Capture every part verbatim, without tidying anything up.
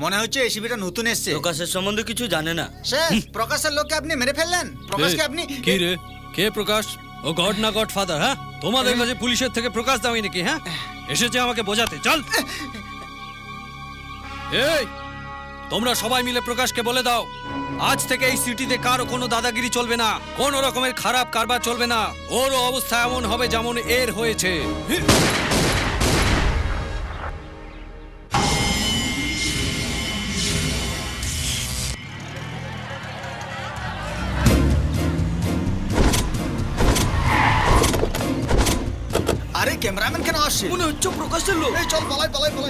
মনে হচ্ছে এসিবিটা নতুন এসেছে। প্রকাশের সম্বন্ধে কিছু জানে না। স্যার, প্রকাশের লোককে আপনি মেরে ফেললেন। প্রকাশকে আপনি কি রে? কে প্রকাশ? ও গড না গড ফাদার? হ্যাঁ, তোমাদের কাছে পুলিশের থেকে প্রকাশ দামি নাকি? হ্যাঁ, এসেছে আমাকে বোঝাতে। চল। এই, তোমরা সবাই মিলে প্রকাশকে বলে দাও, আজ থেকে এই সিটিতে কারো কোনো দাদাগিরি চলবে না, কোনো রকমের খারাপ কারবার চলবে না। ওর অবস্থা এমন হবে যেমন এর হয়েছে। আরে ক্যামেরাম্যান কেন আসছে? মনে হচ্ছে প্রকাশের লোক। এই চল পালাই পালাই পালাই।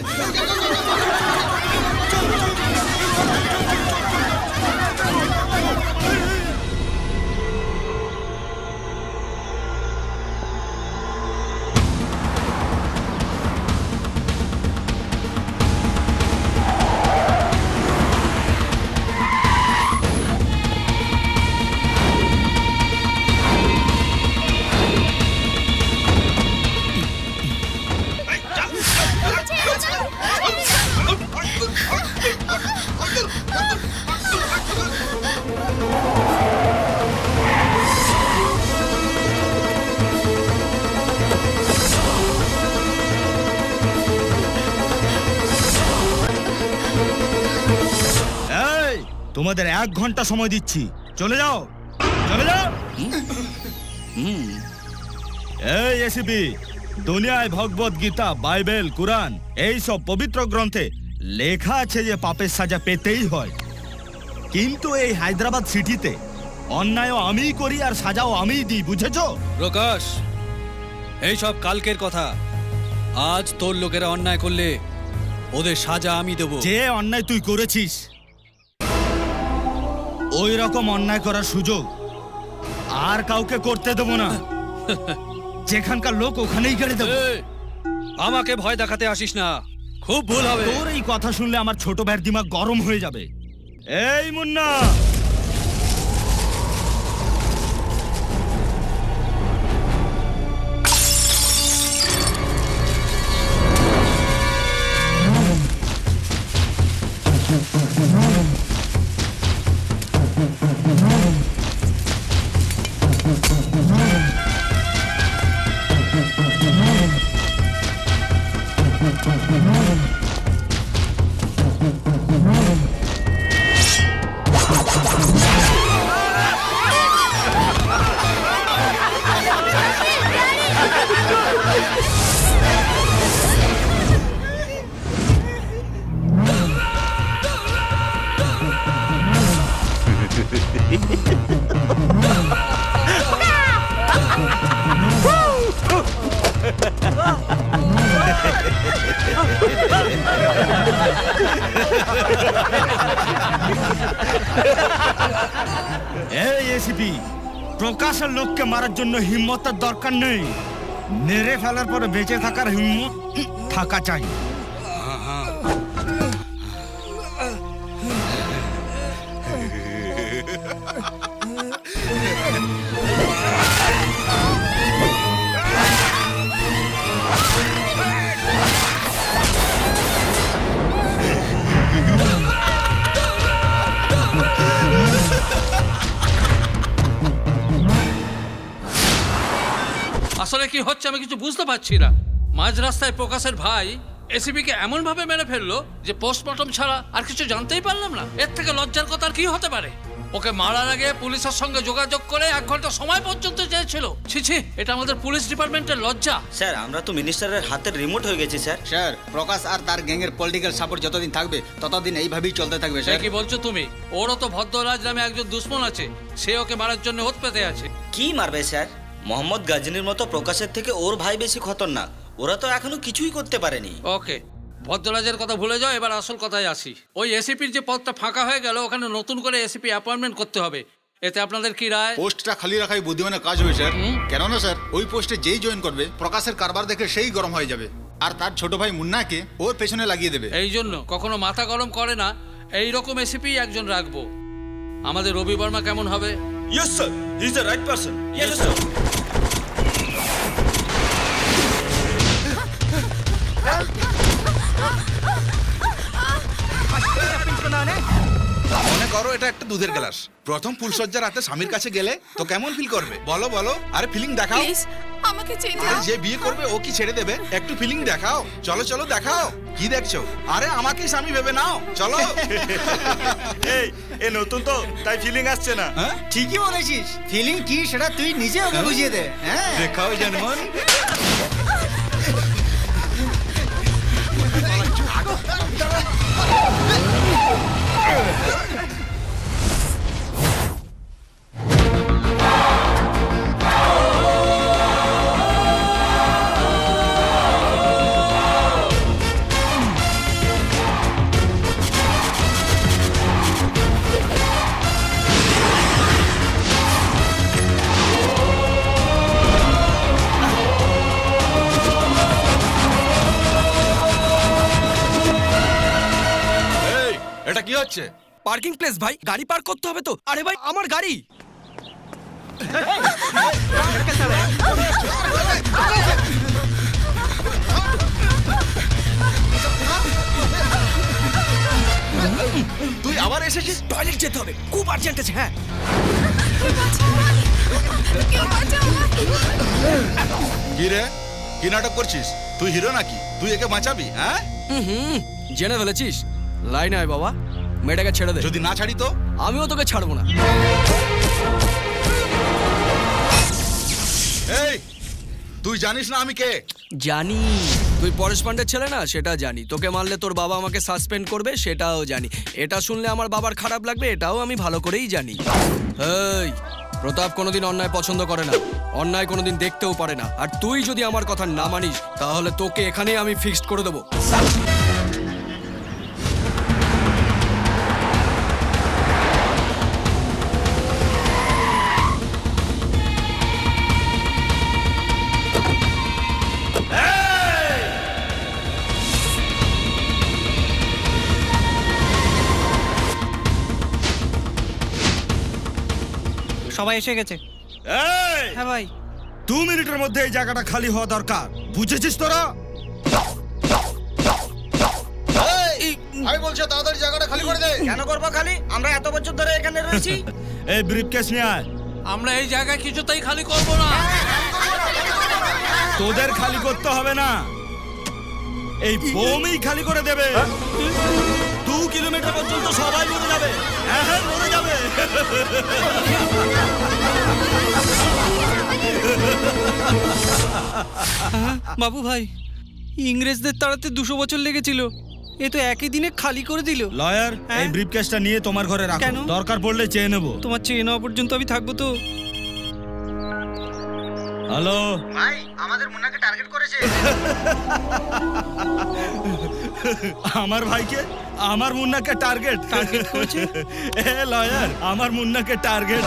তোমাদের এক ঘন্টা সময় দিচ্ছি, চলে যাও, চলে যাও। এই এসিপি, দুনিয়ায় ভগবত গীতা, বাইবেল, কুরআন এই সব পবিত্র গ্রন্থে লেখা আছে যে পাপের সাজা পেতেই হয়, কিন্তু এই হায়দ্রাবাদ সিটিতে অন্যায় আমিই করি আর সাজাও আমিই দিই, বুঝেছো? প্রকাশ, এই সব কালকের কথা। আজ তোর লোকেরা অন্যায় করলে ওদের সাজা আমি দেব। যে অন্যায় তুই করেছিস ওই রকম অন্যায় করার সুযোগ আর কাউকে করতে দেব না। যেখানকার লোক ওখানেই গেড়ে দেব। আমাকে ভয় দেখাতে আসিস না, খুব ভুল হবে। তোর এই কথা শুনলে আমার ছোট ভাইয়ের দিমাগ গরম হয়ে যাবে। এই মুন্না, এই এসিপি, প্রকাশের লোককে মারার জন্য হিম্মতের দরকার নেই, মেরে ফেলার পরে বেঁচে থাকার হিম্মত থাকা চাই। আসলে কি হচ্ছে আমি কিছু বুঝতে পারছি না। মাঝ রাস্তায় প্রকাশের ভাই এসিবি কে এমন ভাবে মেরে ফেললো যে পোস্টমর্টম ছাড়া আর কিছু জানতেই পারলাম না। এর থেকে লজ্জার কথা আর কি হতে পারে? ওকে মারার আগে পুলিশের সঙ্গে যোগাযোগ করে এক ঘন্টা সময় পর্যন্ত চেয়েছিল। ছি ছি, এটা আমাদের পুলিশ ডিপার্টমেন্টের লজ্জা। স্যার, আমরা তো মিনিস্টারের হাতের রিমোট হয়ে গেছি স্যার। স্যার, প্রকাশ আর তার গ্যাংয়ের পলিটিক্যাল সাপোর্ট যতদিন থাকবে ততদিন এইভাবেই চলতে থাকবে। স্যার, কি বলছো তুমি? ওরও তো ভদ্ররাজ নামে একজন দুশ্মন আছে, সে ওকে মারার জন্য ওত পেতে আছে। কি মারবে স্যার? মোহাম্মদ গাজনীর মতো প্রকাশের থেকে ওর ভাই বেশি খতরনাক। ওরা তো এখনো কিছুই করতে পারেনি। ওকে, ভদ্ররাজের কথা ভুলে যাও, এবার আসল কথায় আসি। ওই এসিপির যে পদটা ফাঁকা হয়ে গেল, ওখানে নতুন করে এসিপি অ্যাপয়েন্টমেন্ট করতে হবে। এতে আপনাদের কি রায়? পোস্টটা খালি রাখাই বুদ্ধিমানের কাজ হবে স্যার। কেননা স্যার, ওই পোস্টে যেই জয়েন করবে প্রকাশের কারবার দেখে সেই গরম হয়ে যাবে আর তার ছোট ভাই মুন্নাকে ওর পেছনে লাগিয়ে দেবে। এই জন্য কখনো মাথা গরম করে না, এই রকম এসিপি একজন রাখবো। আমাদের রবি বর্মা কেমন হবে? Yes sir, he is the right person. Yes sir. को ना आने মনে করো এটা একটা দুধের গ্লাস প্রথম ফুলসজ্জা রাতে স্বামীর কাছে গেলে তো কেমন ফিল করবে বলো বলো আরে ফিলিং দেখাও প্লিজ আমাকে যেতে আরে দাও যে বিয়ে করবে ও কি ছেড়ে দেবে একটু ফিলিং দেখাও চলো চলো দেখাও কি দেখছো আরে আমাকেই স্বামী ভেবে নাও চলো এই এ নতুন তো তাই ফিলিং আসছে না। হ্যাঁ ঠিকই বলেছিস ফিলিং কি সেটা তুই নিজে ওকে বুঝিয়ে দে হ্যাঁ দেখাও জনমন এটা কি হচ্ছে পার্কিং প্লেস ভাই, গাড়ি পার্ক করতে হবে তো। আরে ভাই আমার গাড়ি। তুই আবার এসেছিস? টয়লেট যেতে হবে, খুব আর্জেন্ট আছে। হ্যাঁ কি রে কি নাটক করছিস? তুই হিরো নাকি? তুই একে বাঁচাবি? হ্যাঁ হুম জেনে ফেলেছিস। লাইন আয় বাবা, মেয়েটাকে ছেড়ে দে। যদি না ছাড়ি তো? আমিও তোকে ছাড়বো না। এই তুই জানিস না আমি কে? জানি তুই পরেশ পান্ডের ছেলে না, সেটা জানি। তোকে মারলে তোর বাবা আমাকে সাসপেন্ড করবে, সেটাও জানি। এটা শুনলে আমার বাবার খারাপ লাগবে, এটাও আমি ভালো করেই জানি। এই প্রতাপ কোনোদিন অন্যায় পছন্দ করে না, অন্যায় কোনোদিন দেখতেও পারে না। আর তুই যদি আমার কথা না মানিস তাহলে তোকে এখানেই আমি ফিক্সড করে দেবো। সবাই এসে গেছে। এই হ্যাঁ ভাই, দু মিনিটের মধ্যে এই জায়গাটা খালি হওয়া দরকার, বুঝেছিস তোরা? আমি বলছি তাড়াতাড়ি জায়গাটা খালি করে দে। কেন করবো খালি? আমরা এত বছর ধরে এখানে রয়েছি। এই ব্রিফকেস নিয়ে আয়। আমরা এই জায়গা কিছুতেই খালি করব না। তোদের খালি করতে হবে না, এই বোমই খালি করে দেবে। দু কিলোমিটার পর্যন্ত সবাই মরে যাবে। হ্যাঁ হ্যাঁ মরে যাবে। বাবু ভাই, ইংরেজদের তাড়াতে দুশো বছর লেগেছিল, এ তো একই দিনে খালি করে দিল। লয়ার, হ্যাঁ? এই ব্রিফকেসটা নিয়ে তোমার ঘরে রাখো, কেন? দরকার পড়লে চেয়ে নেবো। তোমার চেয়ে নেওয়া পর্যন্ত আমি থাকবো তো? হ্যালো ভাই, আমাদের মুন্নাকে টার্গেট করেছে। আমার ভাইকে, আমার মুন্নাকে টার্গেট টার্গেট করেছে? এ লয়ার, আমার মুন্নাকে টার্গেট।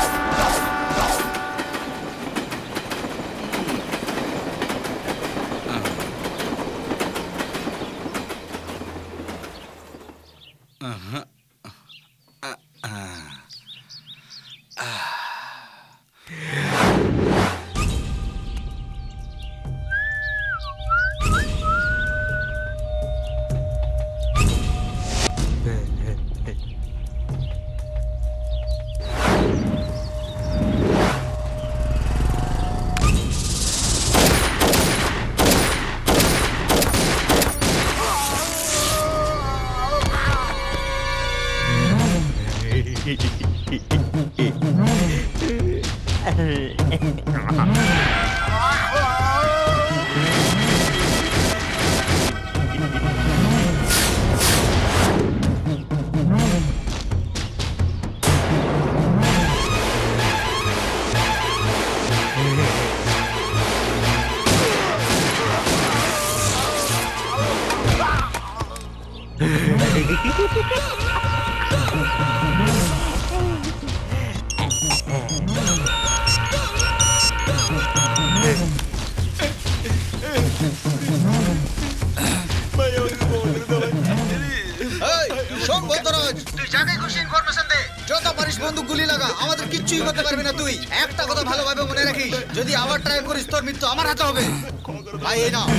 শোন বলতরাজ, তুই যাকে খুশি ইনফরমেশন দে, যত পারিস বন্দুক গুলি লাগা, আমাদের কিচ্ছুই করতে পারবি না তুই। একটা কথা ভালোভাবে মনে রাখিস, যদি আবার ট্রাই করিস তোর মৃত্যু আমার হাতে হবে। ভাই এই না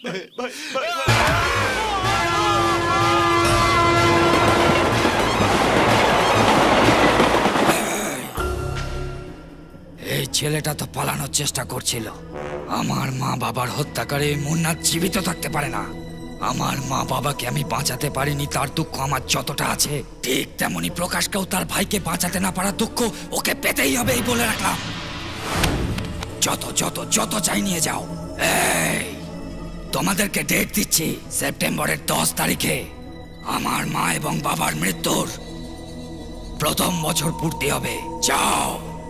এই ছেলেটা তো পালানোর চেষ্টা করছিল। আমার মা বাবার হত্যাকারী মুন্না জীবিত থাকতে পারে না। আমার মা বাবাকে আমি বাঁচাতে পারিনি, তার দুঃখ আমার যতটা আছে, ঠিক তেমনি প্রকাশকেও তার ভাইকে বাঁচাতে না পারার দুঃখ ওকে পেতেই হবে, এই বলে রাখলাম। যত যত যত চাই নিয়ে যাও। এই তোমাদেরকে ডেট দিচ্ছি, সেপ্টেম্বরের দশ তারিখে আমার মা এবং বাবার মৃত্যুর প্রথম বছর পূর্তি হবে। যাও।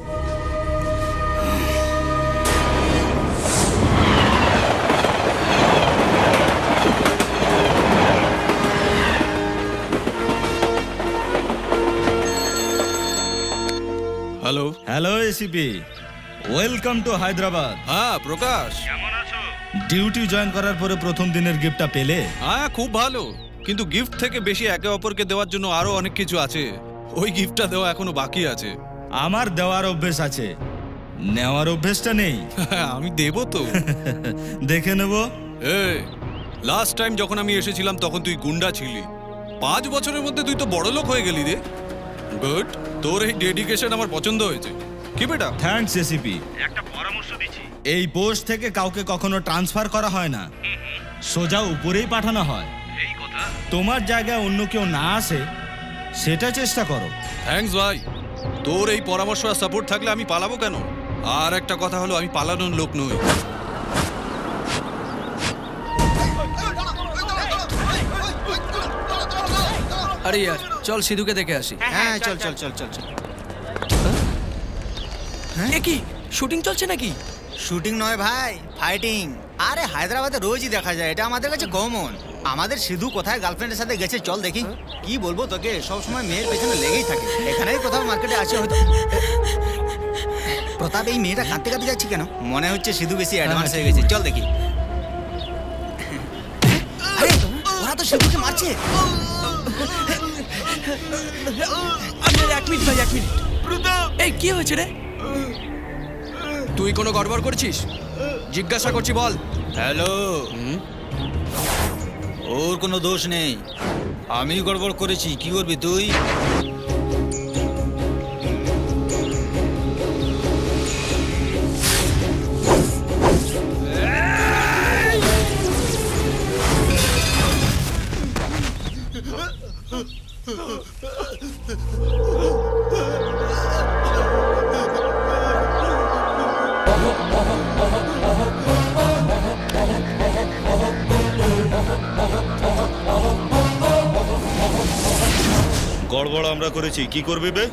Hello hello ACP, welcome to Hyderabad. হ্যাঁ প্রকাশ, ডিউটি জয়েন করার পরে প্রথম দিনের গিফটটা পেলে? হ্যাঁ খুব ভালো, কিন্তু গিফট থেকে বেশি একে অপরকে দেওয়ার জন্য আরো অনেক কিছু আছে। ওই গিফটটা দেওয়া এখনো বাকি আছে। আমার দেওয়ার অভ্যেস আছে, নেওয়ার অভ্যেসটা নেই। আমি দেবো তো। দেখে নেব। এই লাস্ট টাইম যখন আমি এসেছিলাম তখন তুই গুন্ডা ছিলি, পাঁচ বছরের মধ্যে তুই তো বড় লোক হয়ে গেলি রে। গুড, তোর এই ডেডিকেশন আমার পছন্দ হয়েছে। কি বেটা? Thanks ACP. একটা পরামর্শ দিচ্ছি, এই পোস্ট থেকে কাউকে কখনো ট্রান্সফার করা হয় না, সোজা উপরেই পাঠানো হয়। এই কথা তোমার জায়গায় অন্য কেউ না আসে সেটা চেষ্টা করো। থ্যাঙ্কস ভাই, তোর এই পরামর্শ আর সাপোর্ট থাকলে আমি পালাবো কেন? আর একটা কথা হলো, আমি পালানোর লোক নই। আরে यार চল সিধুকে দেখে আসি। হ্যাঁ চল চল চল চল চল। এ কি শুটিং চলছে নাকি? শুটিং নয় ভাই, ফাইটিং। আরে হায়দ্রাবাদে রোজই দেখা যায়, এটা আমাদের কাছে কমন। আমাদের সিধু কোথায় গার্লফ্রেন্ডের সাথে গেছে, চল দেখি। কি বলবো তোকে, সব সময় মেয়ের পেছনে লেগেই থাকে। এখানেই কোথাও মার্কেটে আছে হয়তো। প্রতাপ, এই মেয়েটা কাঁদতে কাঁদতে যাচ্ছে কেন? মনে হচ্ছে সিধু বেশি অ্যাডভান্স হয়ে গেছে, চল দেখি। আরে ওরা তো সিধুকে মারছে। এক মিনিট ভাই, এক মিনিট। এই কি হয়েছে রে? তুই কোনো গড়বড় করছিস? জিজ্ঞাসা করছি, বল। হ্যালো, ওর কোনো দোষ নেই, আমি গড়বড় করেছি। কি করবি তুই? গড়বড় আমরা করেছি, কি করবি বে?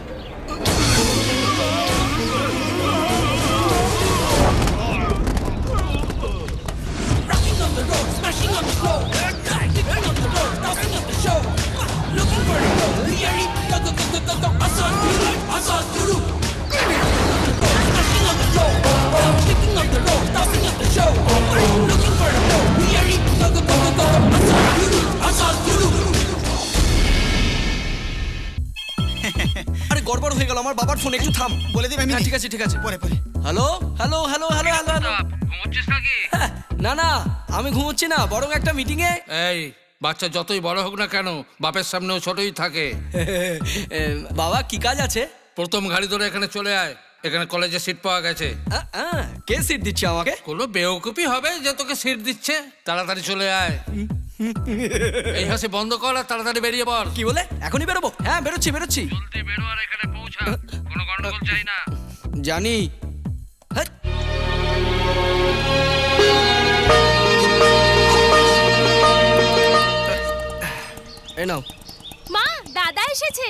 আরে গড়বড় হয়ে গেল, আমার বাবার ফোন, একটু থাম। বলে দিবি? হ্যাঁ ঠিক আছে ঠিক আছে। পরে পরে। Hello hello hello hello hello hello. ঘুমোচ্ছিস নাকি? না না, আমি ঘুমোচ্ছি না, বরং একটা মিটিং এ। এই বাচ্চা যতই বড় হোক না কেন, বাপের সামনেও ছোটই থাকে। বাবা কি কাজ আছে? প্রথম গাড়ি ধরে এখানে চলে আয়, এখানে কলেজে সিট পাওয়া গেছে। আ, আ, কে সিট দিচ্ছে আমাকে? কোনো বেওকুপি হবে যে তোকে সিট দিচ্ছে? তাড়াতাড়ি চলে আয়। এই হাসি বন্ধ কর আর তাড়াতাড়ি বেরিয়ে পড়। কি বলে? এখনই বেরোবো? হ্যাঁ বেরোচ্ছি বেরোচ্ছি। জলদি বেরো আর এখানে পৌঁছা, কোনো গন্ডগোল চাই না। জানি। হ্যাঁ। এই নাও। মা, দাদা এসেছে।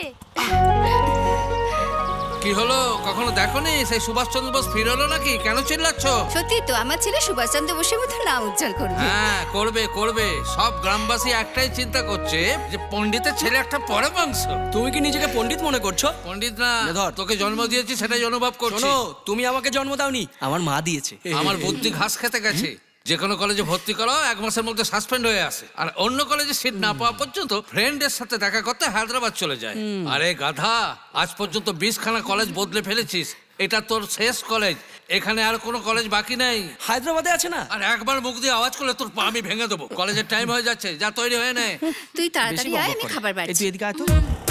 কি হলো, কখনো দেখোনি? সেই সুভাষচন্দ্র বোস ফিরলো নাকি? কেন চিল্লাচ্ছ? সত্যি তো, আমার ছেলে সুভাষচন্দ্র বোসের মতো নাম উজ্জ্বল করবে। হ্যাঁ করবে করবে। সব গ্রামবাসী একটাই চিন্তা করছে যে পণ্ডিতের ছেলে একটা পরে বংশ। তুমি কি নিজেকে পণ্ডিত মনে করছো? পণ্ডিত না, নে ধর। তোকে জন্ম দিয়েছি সেটাই অনুভব করছি। শোনো, তুমি আমাকে জন্ম দাওনি, আমার মা দিয়েছে। আমার বুদ্ধি ঘাস খেতে গেছে। যে কোনো কলেজে ভর্তি করো, এক মাসের মধ্যে সাসপেন্ড হয়ে আসে, আর অন্য কলেজে সিট না পাওয়া পর্যন্ত ফ্রেন্ডের সাথে দেখা করতে হায়দ্রাবাদ চলে যায়। আরে গাধা, আজ পর্যন্ত বিশ খানা কলেজ বদলে ফেলেছিস, এটা তোর শেষ কলেজ, এখানে আর কোনো কলেজ বাকি নেই। হায়দ্রাবাদে আছে না? আর একবার মুখ দিয়ে আওয়াজ করলে তোর পা আমি ভেঙে দেবো। কলেজের টাইম হয়ে যাচ্ছে, যা তৈরি হয়ে নে। তুই তাড়াতাড়ি আয়, আমি খাবার এই বাড়ছি। তুই এদিকে আয় তো।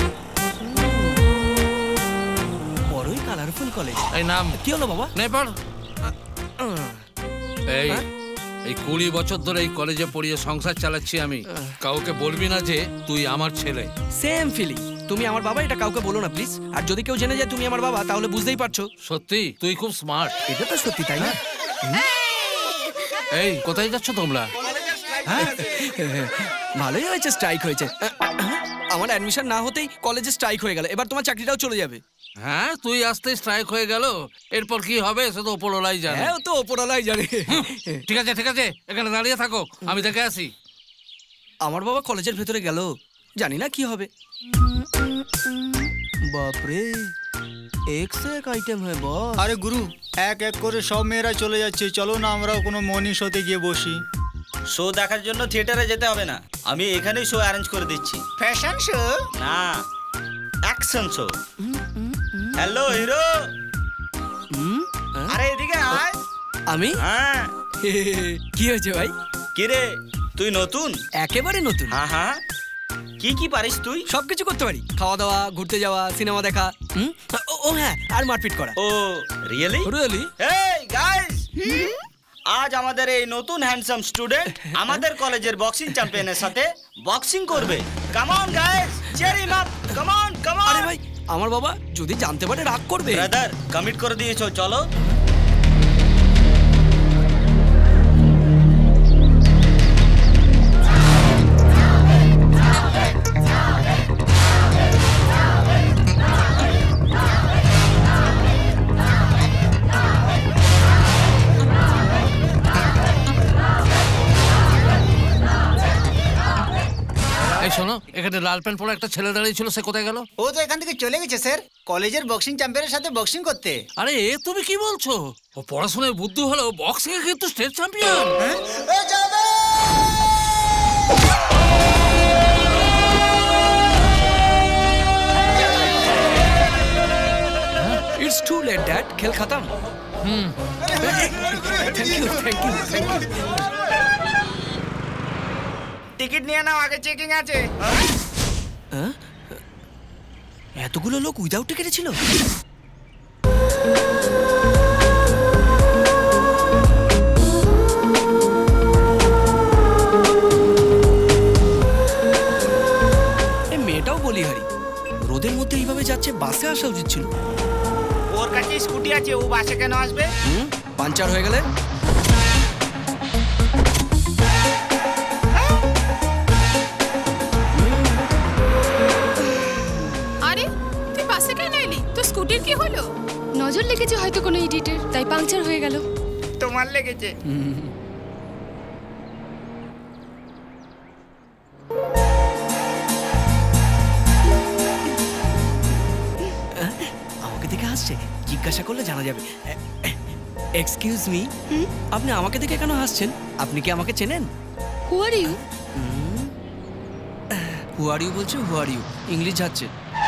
বড়ই কালারফুল কলেজ। এই নাম কি হলো বাবা? নে পড়। এই এই কুড়ি বছর ধরে এই কলেজে পড়িয়ে সংসার চালাচ্ছি আমি। কাউকে বলবি না যে তুই আমার ছেলে। Same feeling. তুমি আমার বাবা, এটা কাউকে বলো না প্লিজ। আর যদি কেউ জেনে যায় তুমি আমার বাবা, তাহলে বুঝতেই পারছো। সত্যি তুই খুব স্মার্ট। এটা তো সত্যি, তাই না? এই কোথায় যাচ্ছ তোমরা? ভালোই হয়েছে স্ট্রাইক হয়েছে। আমার অ্যাডমিশন না হতেই কলেজে স্ট্রাইক হয়ে গেল, এবার তোমার চাকরিটাও চলে যাবে। হ্যাঁ, তুই আসতে স্ট্রাইক হয়ে গেল, এরপর কি হবে সে তো ওপরওয়ালাই জানে। হ্যাঁ, ও তো ওপরওয়ালাই জানে। ঠিক আছে ঠিক আছে, এখানে দাঁড়িয়ে থাকো, আমি দেখে আসি। আমার বাবা কলেজের ভেতরে গেল, জানি না কি হবে। বাপরে, এক সে এক আইটেম হয় বস। আরে গুরু, এক এক করে সব মেয়েরা চলে যাচ্ছে, চলো না আমরাও কোনো মর্নিং শোতে গিয়ে বসি। শো দেখার জন্য থিয়েটারে যেতে হবে না, আমি এখানেই শো অ্যারেঞ্জ করে দিচ্ছি। ফ্যাশন শো না, অ্যাকশন শো। হ্যালো হিরো, আরে এদিকে আয়। আমি? হ্যাঁ। কি হয়েছে ভাই? কি রে, তুই নতুন? একেবারে নতুন। হ্যাঁ হ্যাঁ। কি কি পারিস তুই? সবকিছু করতে পারি, খাওয়া দাওয়া, ঘুরতে যাওয়া, সিনেমা দেখা, ও হ্যাঁ, আর মারপিট করা। Oh really? রিয়েলি? এই গাইস, আজ আমাদের এই নতুন হ্যান্ডসাম স্টুডেন্ট আমাদের কলেজের বক্সিং চ্যাম্পিয়নের সাথে বক্সিং করবে। Come on guys, cheer him up, come on come on. আরে ভাই, আমার বাবা যদি জানতে পারে রাগ করবে। ব্রাদার, কমিট করে দিয়েছো, চলো। এই শোনো, এখানে লাল প্যান্ট পরা একটা ছেলে দাঁড়িয়ে ছিল, সে কোথায় গেল? ও তো এখান থেকে চলে গেছে স্যার, কলেজের বক্সিং চ্যাম্পিয়নের সাথে বক্সিং করতে। আরে এ তুমি কি বলছো? ও পড়াশোনায় বুদ্ধি হলো, বক্সিং এ কিন্তু state champion. It's too late dad, খেল খতম। Hmm, thank you thank you thank you. Ticket নিয়ে নাও, আগে চেকিং আছে। এতগুলো লোক উইদাউট টিকেটে ছিল? এই মেয়েটাও বলিহারি, রোদের মধ্যে এইভাবে যাচ্ছে, বাসে আসা উচিত ছিল। ওর কাছে স্কুটি আছে, ও বাসে কেন আসবে? হুম, পাঞ্চার হয়ে গেলে? স্কুটির কি হলো? নজর লেগেছে হয়তো কোনো ইডিটের, তাই পাংচার হয়ে গেল। তোমার লেগেছে? আমাকে দেখে হাসছে, জিজ্ঞাসা করলে জানা যাবে। এক্সকিউজ মি, আপনি আমাকে দেখে কেন হাসছেন? আপনি কি আমাকে চেনেন? হু are you? Who are you বলছো? হু আর ইউ ইংলিশ যাচ্ছে।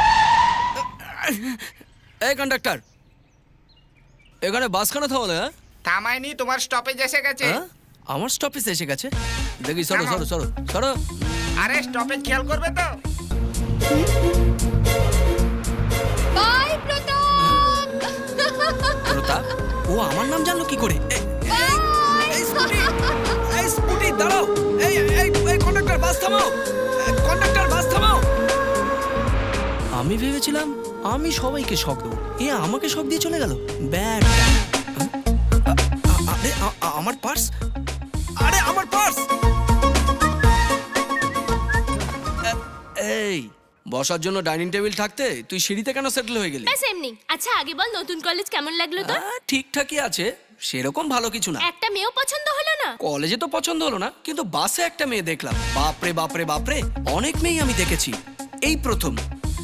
এই কন্ডাক্টর, এখানে বাস কেন থামলে? থামায়নি, তোমার স্টপেজ এসে গেছে। আমার স্টপেজ এসে গেছে? দেখি, সরো সরো সরো সরো। আরে স্টপেজ খেয়াল করবে তো। বাই প্রতাপ। প্রতাপ? ও আমার নাম জানলো কি করে? এই স্কুটি, এই স্কুটি দাঁড়াও। এই এই এই কন্ডাক্টর, বাস থামাও। কন্ডাক্টর, বাস থামাও। আমি ভেবেছিলাম আমি সবাইকে শক দেবো, এ আমাকে শক দিয়ে চলে গেল। ব্যাড। আরে আমার পার্স, আরে আমার পার্স। এই বসার জন্য ডাইনিং টেবিল থাকতে তুই সিঁড়িতে কেন সেটেল হয়ে গেলি? ব্যাস এমনি। আচ্ছা আগে বল, নতুন কলেজ কেমন লাগলো তোর? ঠিকঠাকই আছে, সেরকম ভালো কিছু না। একটা মেয়েও পছন্দ হলো না? কলেজে তো পছন্দ হলো না, কিন্তু বাসে একটা মেয়ে দেখলাম। বাপরে বাপরে বাপরে, অনেক মেয়ে আমি দেখেছি, এই প্রথম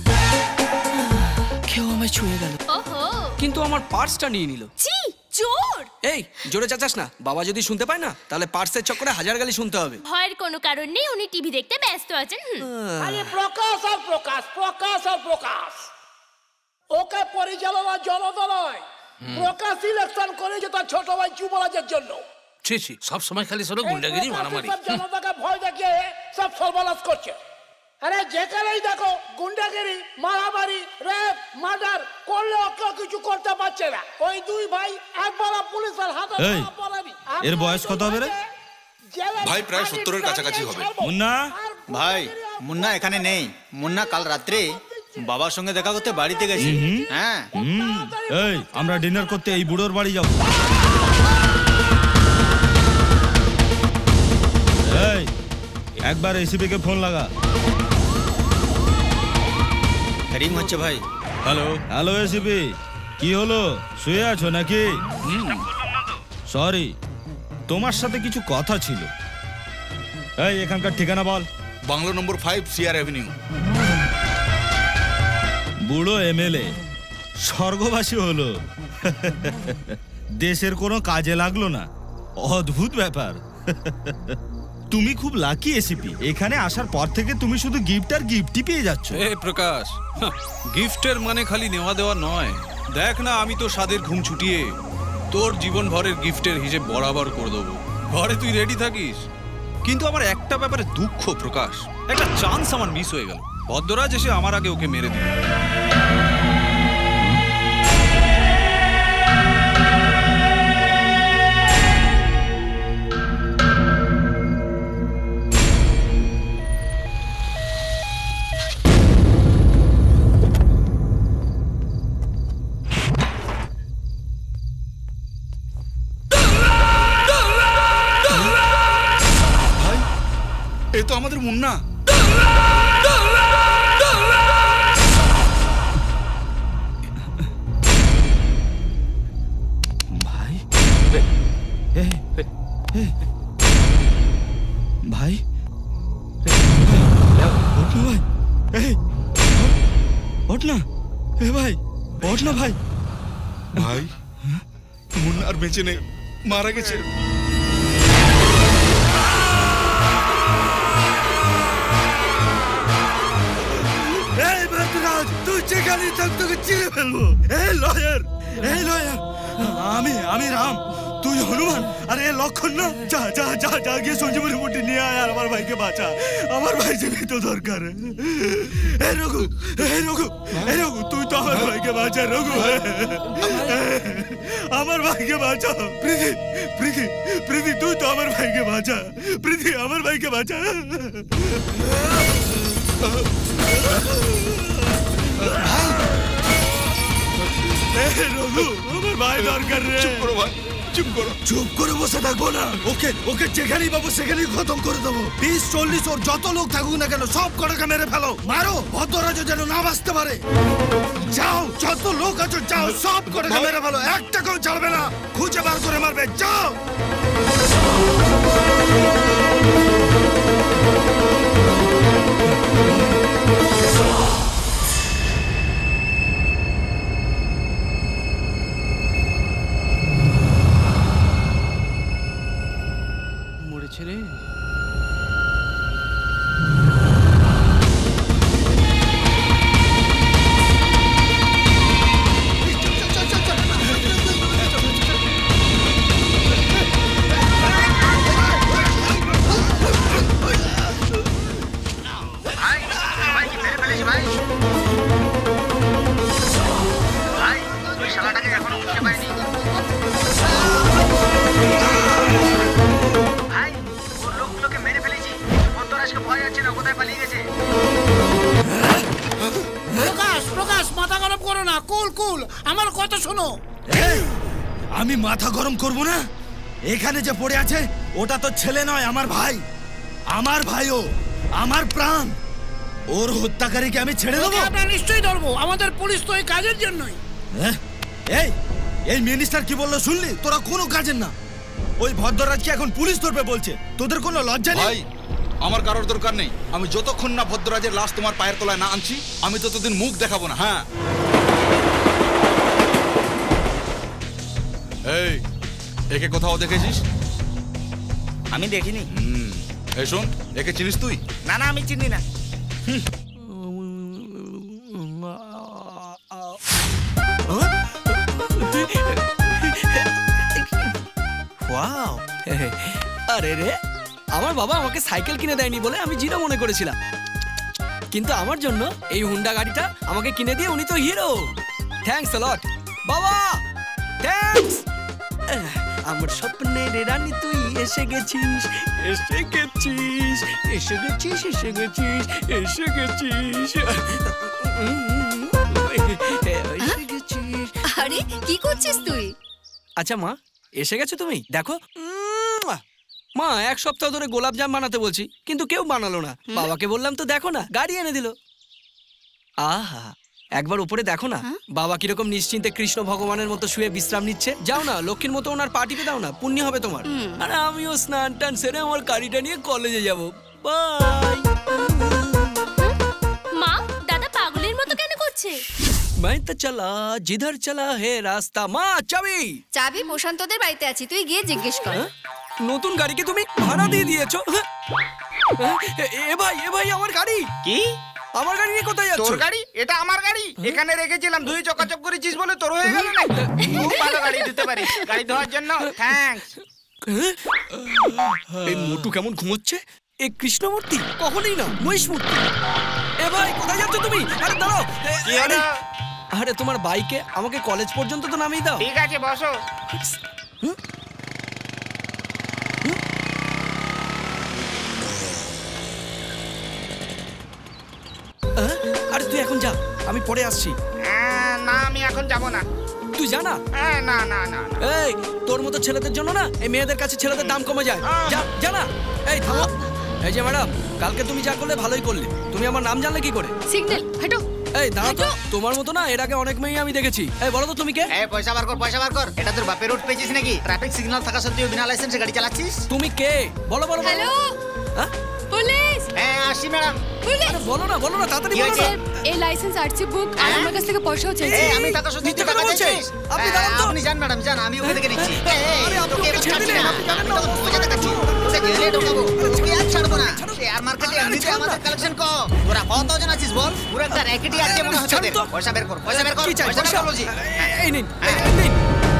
কেউ আমায় ছুঁয়ে গেল। ওহো, কিন্তু আমার পার্সটা নিয়ে নিল। ছি, চোর! এই জোরে চাচাস না, বাবা যদি শুনতে পায় না, তাহলে পার্সের চক্করে হাজার গালি শুনতে হবে। ভয়ের কোনো কারণ নেই, উনি টিভি দেখতে ব্যস্ত আছেন। আরে প্রকাশ আর প্রকাশ, প্রকাশ আর প্রকাশ, ওকে পরিচালনা জনতা নয়, প্রকাশ ইলেকশন করেছে তার ছোট ভাই যুবরাজের জন্য। ছি ছি, সব সময় খালি শুধু গুন্ডাগিরি মারামারি। সব জনতাকে ভয় দেখিয়ে সব সর্বনাশ করছে। আরে যেখানেই দেখো গুন্ডাগিরি, মারামারি, রেপ, মার্ডার করলেও কেউ কিছু করতে পারছে না। ওই দুই ভাই একবার পুলিশের হাতে ধরা পড়েনি। এর বয়স কত হবে রে? ভাই প্রায় সত্তরের কাছাকাছি হবে। মুন্না ভাই, মুন্না এখানে নেই। মুন্না কাল রাত্রে বাবার সঙ্গে দেখা করতে বাড়িতে গেছি। হ্যাঁ, এই আমরা ডিনার করতে এই বুড়োর বাড়ি যাব। এই একবার এসিপি কে ফোন লাগা। রিং হচ্ছে ভাই। হ্যালো হ্যালো এসিপি, কি হলো, শুয়ে আছো নাকি? সরি, তোমার সাথে কিছু কথা ছিল। এই এখানকার ঠিকানা বল। Bungalow number five CR avenue. বুড়ো এমএলএ স্বর্গবাসী হলো, দেশের কোনো কাজে লাগলো না। অদ্ভুত ব্যাপার। তুমি খুব লাকি এসিপি, এখানে আসার পর থেকে তুমি শুধু গিফট আর গিফটই পেয়ে যাচ্ছ। এ প্রকাশ, গিফটের মানে খালি নেওয়া দেওয়া নয়। দেখ না, আমি তো স্বাদের ঘুম ছুটিয়ে তোর জীবন ভরের গিফটের হিসেব বরাবর করে দেবো। ঘরে তুই রেডি থাকিস। কিন্তু আমার একটা ব্যাপারে দুঃখ প্রকাশ, একটা চান্স আমার মিস হয়ে গেল। ভদ্ররাজ এসে আমার আগে ওকে মেরে দিল। এ তো আমাদের মুন্না। ভাই ভাই ভাই, এই ওঠ না, এ ভাই ওঠ না ভাই। ভাই মুন্না আর বেঁচে নেই, মারা গেছে। তুই যেখানে থাক তোকে চিড়ে ফেলবো। এই লয়ার, এই লয়ার, আমি আমি রাম, তুই হনুমান, আরে লক্ষণ না। যা যা যা যা গিয়ে সঞ্জীবনী মুটি নিয়ে আয় আর আমার ভাইকে বাঁচা। আমার ভাই জীবিত দরকার। এই রঘু, এই রঘু, এই রঘু, তুই তো আমার ভাইকে বাঁচা। রঘু, আমার ভাইকে বাঁচা। প্রীতি, প্রীতি, প্রীতি, তুই তো আমার ভাইকে বাঁচা। প্রীতি, আমার ভাইকে বাঁচা। রঘু, আমার ভাই দরকার রে। চুপ করো ভাই, চুপ করো। চুপ করে বসে থাকবো না। ওকে ওকে যেখানেই পাবো সেখানেই খতম করে দেবো। বিশ চল্লিশ ওর যত লোক থাকুক না কেন সব কটাকে মেরে ফেলো। মারো, ভদ্ররাজ যেন না বাঁচতে পারে। যাও, যত লোক আছো যাও, সব কটাকে মেরে ফেলো। একটা কেউ ছাড়বে না, খুঁজে বার করে মারবে। যাও। মরেছে রে। আমি মাথা গরম করব না। এখানে যে পড়ে আছে ওটা তো ছেলে নয়, আমার ভাই। আমার ভাইও, আমার প্রাণ। ওর হত্যাকারীকে আমি ছেড়ে দেবো? আমরা নিশ্চয়ই ধরবো, আমাদের পুলিশ তো এই কাজের জন্যই। এই এই মিনিস্টার কি বললো শুনলি? তোরা কোনো কাজের না। ওই ভদ্ররাজকে এখন পুলিশ ধরবে বলছে। তোদের কোনো লজ্জা নেই? ভাই আমার কারোর দরকার নেই। আমি যতক্ষণ না ভদ্ররাজের লাশ তোমার পায়ের তলায় না আনছি আমি ততদিন মুখ দেখাবো না। হ্যাঁ, এই একে কোথাও দেখেছিস? আমি দেখিনি। হুম, এই শোন, একে চিনিস তুই? না না, আমি চিনি না। হুম। আরে রে, আমার বাবা আমাকে সাইকেল কিনে দেয়নি বলে আমি জিরো মনে করেছিলাম, কিন্তু আমার জন্য এই হুন্ডা গাড়িটা আমাকে কিনে দিয়ে উনি তো হিরো। থ্যাঙ্কস আ লট বাবা, থ্যাঙ্কস। আমার স্বপ্নের রানী তুই এসে গেছিস, এসে গেছিস, এসে গেছিস, এসে গেছিস, এসে গেছিস, এসে গেছিস। আরে কি করছিস তুই? আচ্ছা মা, এসে গেছো তুমি? দেখো মা, এক সপ্তাহ ধরে গোলাপ জাম বানাতে বলছি, কিন্তু কেউ বানালো না। বাবাকে বললাম তো দেখো না, গাড়ি এনে দিল। আহা, একবার উপরে দেখো না বাবা কিরকম নিশ্চিন্তে কৃষ্ণ ভগবানের মতো শুয়ে বিশ্রাম নিচ্ছে। যাও না, লক্ষ্মীর মতো ওনার পা টিপে দাও না, পুণ্য হবে তোমার। আর আমিও স্নান টান সেরে আমার গাড়িটা নিয়ে কলেজে যাব। বাই। মা, দাদা পাগলের মতো কেন করছে? मैं तो चला जिधर चला है रास्ता। মা, চাবি। চাবি প্রশান্তদের বাড়িতে আছে, তুই গিয়ে জিজ্ঞেস কর। নতুন গাড়িকে তুমি ভাড়া দিয়ে দিয়েছো? এ ভাই, এ ভাই, আমার গাড়ি। কি? আমার গাড়ি নিয়ে কোথায় যাচ্ছ? তোর গাড়ি? এটা আমার গাড়ি। এখানে রেখেছিলাম, ধুই চকাচক করেছিস বলে তোর হয়ে গেল না। খুব ভালো গাড়ি ধুতে পারিস। গাড়ি ধোয়ার জন্য থ্যাঙ্কস। এই মোটু কেমন ঘুমোচ্ছে? এ কৃষ্ণমূর্তি কখনোই না, মহিষ মূর্তি। এ ভাই, কোথায় যাচ্ছ তুমি? আরে দাঁড়াও। কি হলো? আরে তোমার বাইকে আমাকে কলেজ পর্যন্ত তো নামিয়ে দাও। ঠিক আছে, বসো। আরে তুই এখন যা, আমি পরে আসছি। না, আমি এখন যাব না। তুই জানা? না না না। এই, তোর মতো ছেলেদের জন্য না এই মেয়েদের কাছে ছেলেদের দাম কমে যায়। যা, জানা। এই থামো। এই যে ম্যাডাম, কালকে তুমি যা করলে ভালোই করলে। তুমি আমার নাম জানলে কি করে? সিগন্যাল হাঁটো। এই দাঁড়া তো, তোমার মতো না এর আগে অনেক মেয়ে আমি দেখেছি। এই বলো তো তুমি কে? এই পয়সা বার কর, পয়সা বার কর। এটা তোর বাপের রোড পেয়েছিস নাকি? ট্রাফিক সিগন্যাল থাকা সত্ত্বেও বিনা লাইসেন্সে গাড়ি চালাচ্ছিস? তুমি কে? বলো বলো। হ্যালো, হ্যাঁ পুলিশ। হ্যাঁ আসি ম্যাডাম। পুলিশ। বলো না, বলো না, তাড়াতাড়ি বলো না। এই লাইসেন্স আরসি বুক আর আমার কাছ থেকে পয়সাও চাইছে। এই আমি টাকা শুধু দিতে টাকা চাইছিস? আপনি দাঁড়ান তো। আপনি যান ম্যাডাম, যান, আমি ওকে দেখে নিচ্ছি। আরে আপনি ওকে ছেড়ে দিন, আপনি জানেন না। আমি তো মজা দেখাচ্ছি। ওকে গেলে ঢোকাবো। ওকে আর ছাড়বো না। শেয়ার মার্কেটে এমনিতে আমাদের কালেকশন কম। তোরা কতজন আছিস বল? পুরো একটা র্যাকেটই আছে মনে হচ্ছে। পয়সা বের কর, পয়সা বের কর। কি চাই? পয়সা বের কর বলছি। এই নিন, এই নিন।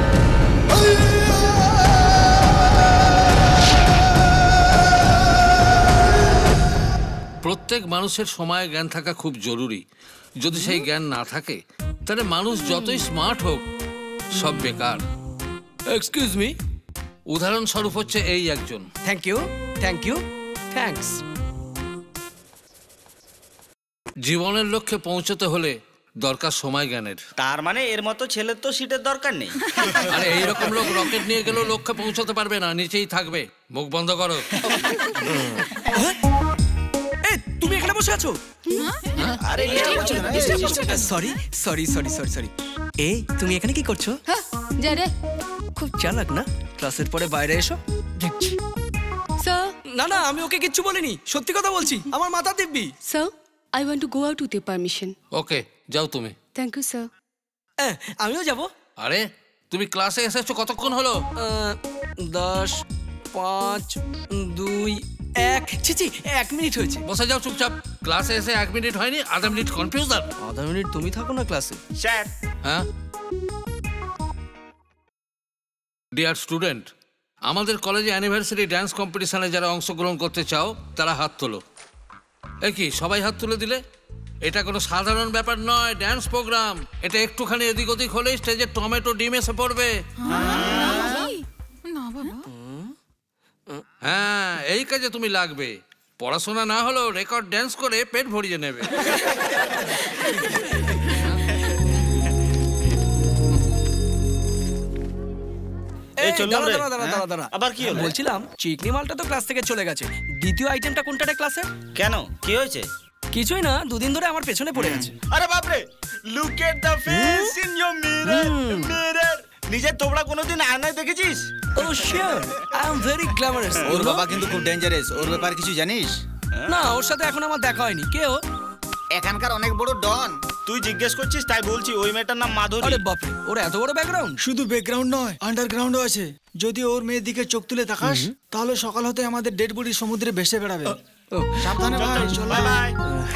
প্রত্যেক মানুষের সময় জ্ঞান থাকা খুব জরুরি। যদি সেই জ্ঞান না থাকে তাহলে মানুষ যতই স্মার্ট হোক সব বেকার। Excuse me. উদাহরণস্বরূপ হচ্ছে এই একজন। Thank you, thank you, thanks. জীবনের লক্ষ্যে পৌঁছতে হলে দরকার সময় জ্ঞানের। তার মানে এর মতো ছেলের তো সিটের দরকার নেই। আরে এইরকম লোক রকেট নিয়ে গেলেও লক্ষ্যে পৌঁছতে পারবে না, নিচেই থাকবে। মুখ বন্ধ করো। তুমি এখানে বসে আছো? আরে sorry sorry sorry sorry sorry. এই তুমি এখানে কি করছো? যা রে। খুব চালাক না? ক্লাসের পরে বাইরে এসো, দেখছি। স্যার। না না, আমি ওকে কিচ্ছু বলিনি, সত্যি কথা বলছি। আমার মাথা দিব্যি। Sir, I want to go out with your permission. Okay, যাও তুমি। Thank you sir. আমিও যাব। আরে তুমি ক্লাসে এসেছো কতক্ষণ হলো? দশ, পাঁচ, দুই, এক। ছি ছি, এক মিনিট হয়েছে। বসে যাও চুপচাপ। ক্লাসে এসে এক মিনিট হয়নি, আধা মিনিট কনফিউজার। আধা মিনিট তুমি থাকো না ক্লাসে। স্যার। হ্যাঁ ডিয়ার স্টুডেন্ট, আমাদের কলেজে অ্যানিভার্সারি ড্যান্স কম্পিটিশনে যারা অংশগ্রহণ করতে চাও তারা হাত তোলো। এ কি সবাই হাত তুলে দিলে? এটা কোনো সাধারণ ব্যাপার নয়, ড্যান্স প্রোগ্রাম। এটা একটুখানি এদিক ওদিক হলেই স্টেজে টমেটো ডিম এসে পড়বে। হ্যাঁ, এই কাজে তুমি লাগবে। পড়াশোনা না হলেও রেকর্ড ড্যান্স করে পেট ভরিয়ে নেবে। আবার কি হলো? বলছিলাম চিকনি মালটা তো ক্লাস থেকে চলে গেছে। দ্বিতীয় আইটেমটা কোনটা রে ক্লাসে? কেন, কি হয়েছে? কিছুই না, দুদিন ধরে আমার পেছনে পড়ে আছে। আরে বাপরে, look at the face in your mirror. Mirror নিজের তোবড়া কোনোদিন আয়নায় দেখেছিস? Oh sure, I am very glamorous. ওর বাবা কিন্তু খুব ডেঞ্জারাস। ওর ব্যাপারে কিছু জানিস? না, ওর সাথে এখন আমার দেখা হয়নি। কে ও? এখানকার অনেক বড় ডন। তুই জিজ্ঞেস করছিস তাই বলছি। ওই মেয়েটার নাম মাধুরী। আরে বাপ রে, ওর এত বড় ব্যাকগ্রাউন্ড। শুধু ব্যাকগ্রাউন্ড নয়, আন্ডারগ্রাউন্ডও আছে। যদি ওর মেয়ের দিকে চোখ তুলে তাকাস তাহলে সকাল হতে আমাদের ডেড বডি সমুদ্রে ভেসে বেড়াবে। সাবধানে ভাই, চল বাই বাই।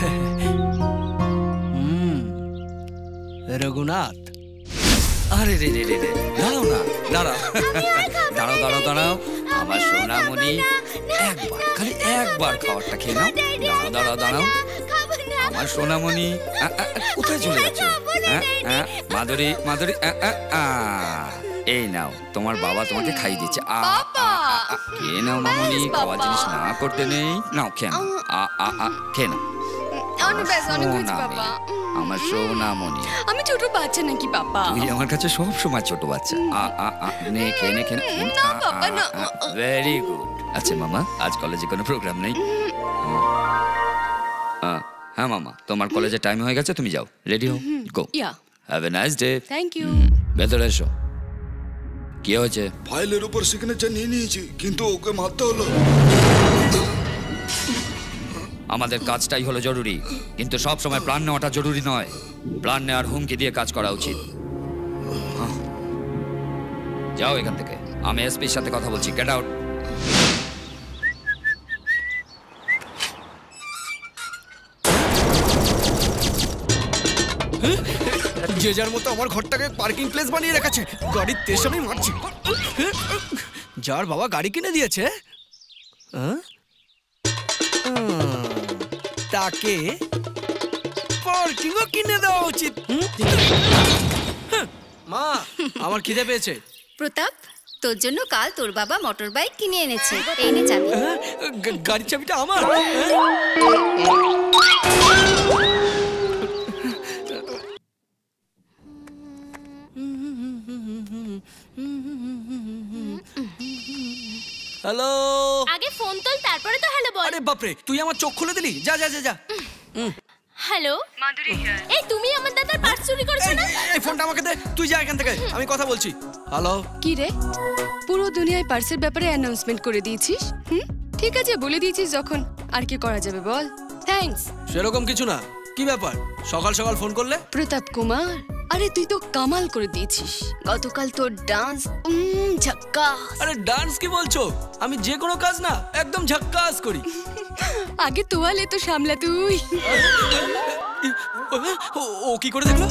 রঘুনাথ। আরে রে রে রে রে, দাঁড়াও না, দাঁড়াও দাঁড়াও দাঁড়াও দাঁড়াও। আমার সোনামণি একবার খালি একবার খাবারটা খেয়ে নাও। দাঁড়াও দাঁড়াও দাঁড়াও আমার সোনামণি। আ, আ, কোথায় চলে যাচ্ছ? আ, আ, মাধুরী মাধুরী আ, আ, আ। এই নাও তোমার বাবা তোমাকে খাইয়ে দিচ্ছে। আ, আ, আ, আ, খেয়ে নাও মামনি, খাওয়ার জিনিস না করতে নেই। নাও খেয়ে নাও। আ, আ, আ, খেয়ে নাও। অনেক বেশ অনেক হয়েছে সোনামণি, বাবা। আমার সোনামণি। আমি ছোট বাচ্চা নাকি বাবা? তুই আমার কাছে সব সময় ছোট বাচ্চা। আ, আ, আ, নে খেয়ে নে খেয়ে নে। না বাবা না। Very good. আচ্ছা মামা, আজ কলেজে কোনো প্রোগ্রাম নেই? আ, হ্যাঁ মামা, তোমার কলেজে টাইম হয়ে গেছে, তুমি যাও, রেডি হও, go. Yeah have a nice day. Thank you. ভেতরে এসো। কি হয়েছে? ফাইলের উপর সিগনেচার নিয়ে নিয়েছি, কিন্তু ওকে মারতে হলো। আমাদের কাজটাই হলো জরুরি, কিন্তু সব সময় প্রাণ নেওয়াটা জরুরি নয়। প্রাণ নেওয়ার হুমকি দিয়ে কাজ করা উচিত। যাও এখান থেকে, আমি এসপির সাথে কথা বলছি। Get out. যে যার মতো আমার ঘরটাকে পার্কিং প্লেস বানিয়ে রেখেছে, গাড়ির তেজ আমি মারছি। যার বাবা গাড়ি কিনে দিয়েছে হ্যাঁ? তাকে পার্কিংও কিনে দেওয়া উচিত। মা, আমার খিদে পেয়েছে। প্রতাপ, তোর জন্য কাল তোর বাবা মোটর বাইক কিনে এনেছে। এই নে চাবি। গাড়ির চাবিটা আমার? হ্যালো। আগে ফোন তোল, তারপরে তো হ্যালো বল। আরে বাপরে, তুই আমার চোখ খুলে দিলি। যা যা যা যা। Hello Madhuri here. এই তুমি আমার দাদার পার্স চুরি করেছো না? এই ফোনটা আমাকে দে, তুই যা এখান থেকে, আমি কথা বলছি। হ্যালো। কি রে, পুরো দুনিয়ায় পার্সের ব্যাপারে অ্যানাউন্সমেন্ট করে দিয়েছিস? হুম, ঠিক আছে, বলে দিয়েছিস যখন, আর কি করা যাবে বল। থ্যাঙ্কস। সেরকম কিছু না। কি ব্যাপার, সকাল সকাল ফোন করলে? প্রতাপ কুমার, আরে তুই তো কামাল করে দিয়েছিস। গতকাল তোর ডান্স ঝাক্কাস। আরে ডান্স কি বলছো? আমি যে কোনো কাজ না একদম ঝাক্কাস করি। আগে তোয়ালে তো সামলা তুই। ও কি করে দেখলো?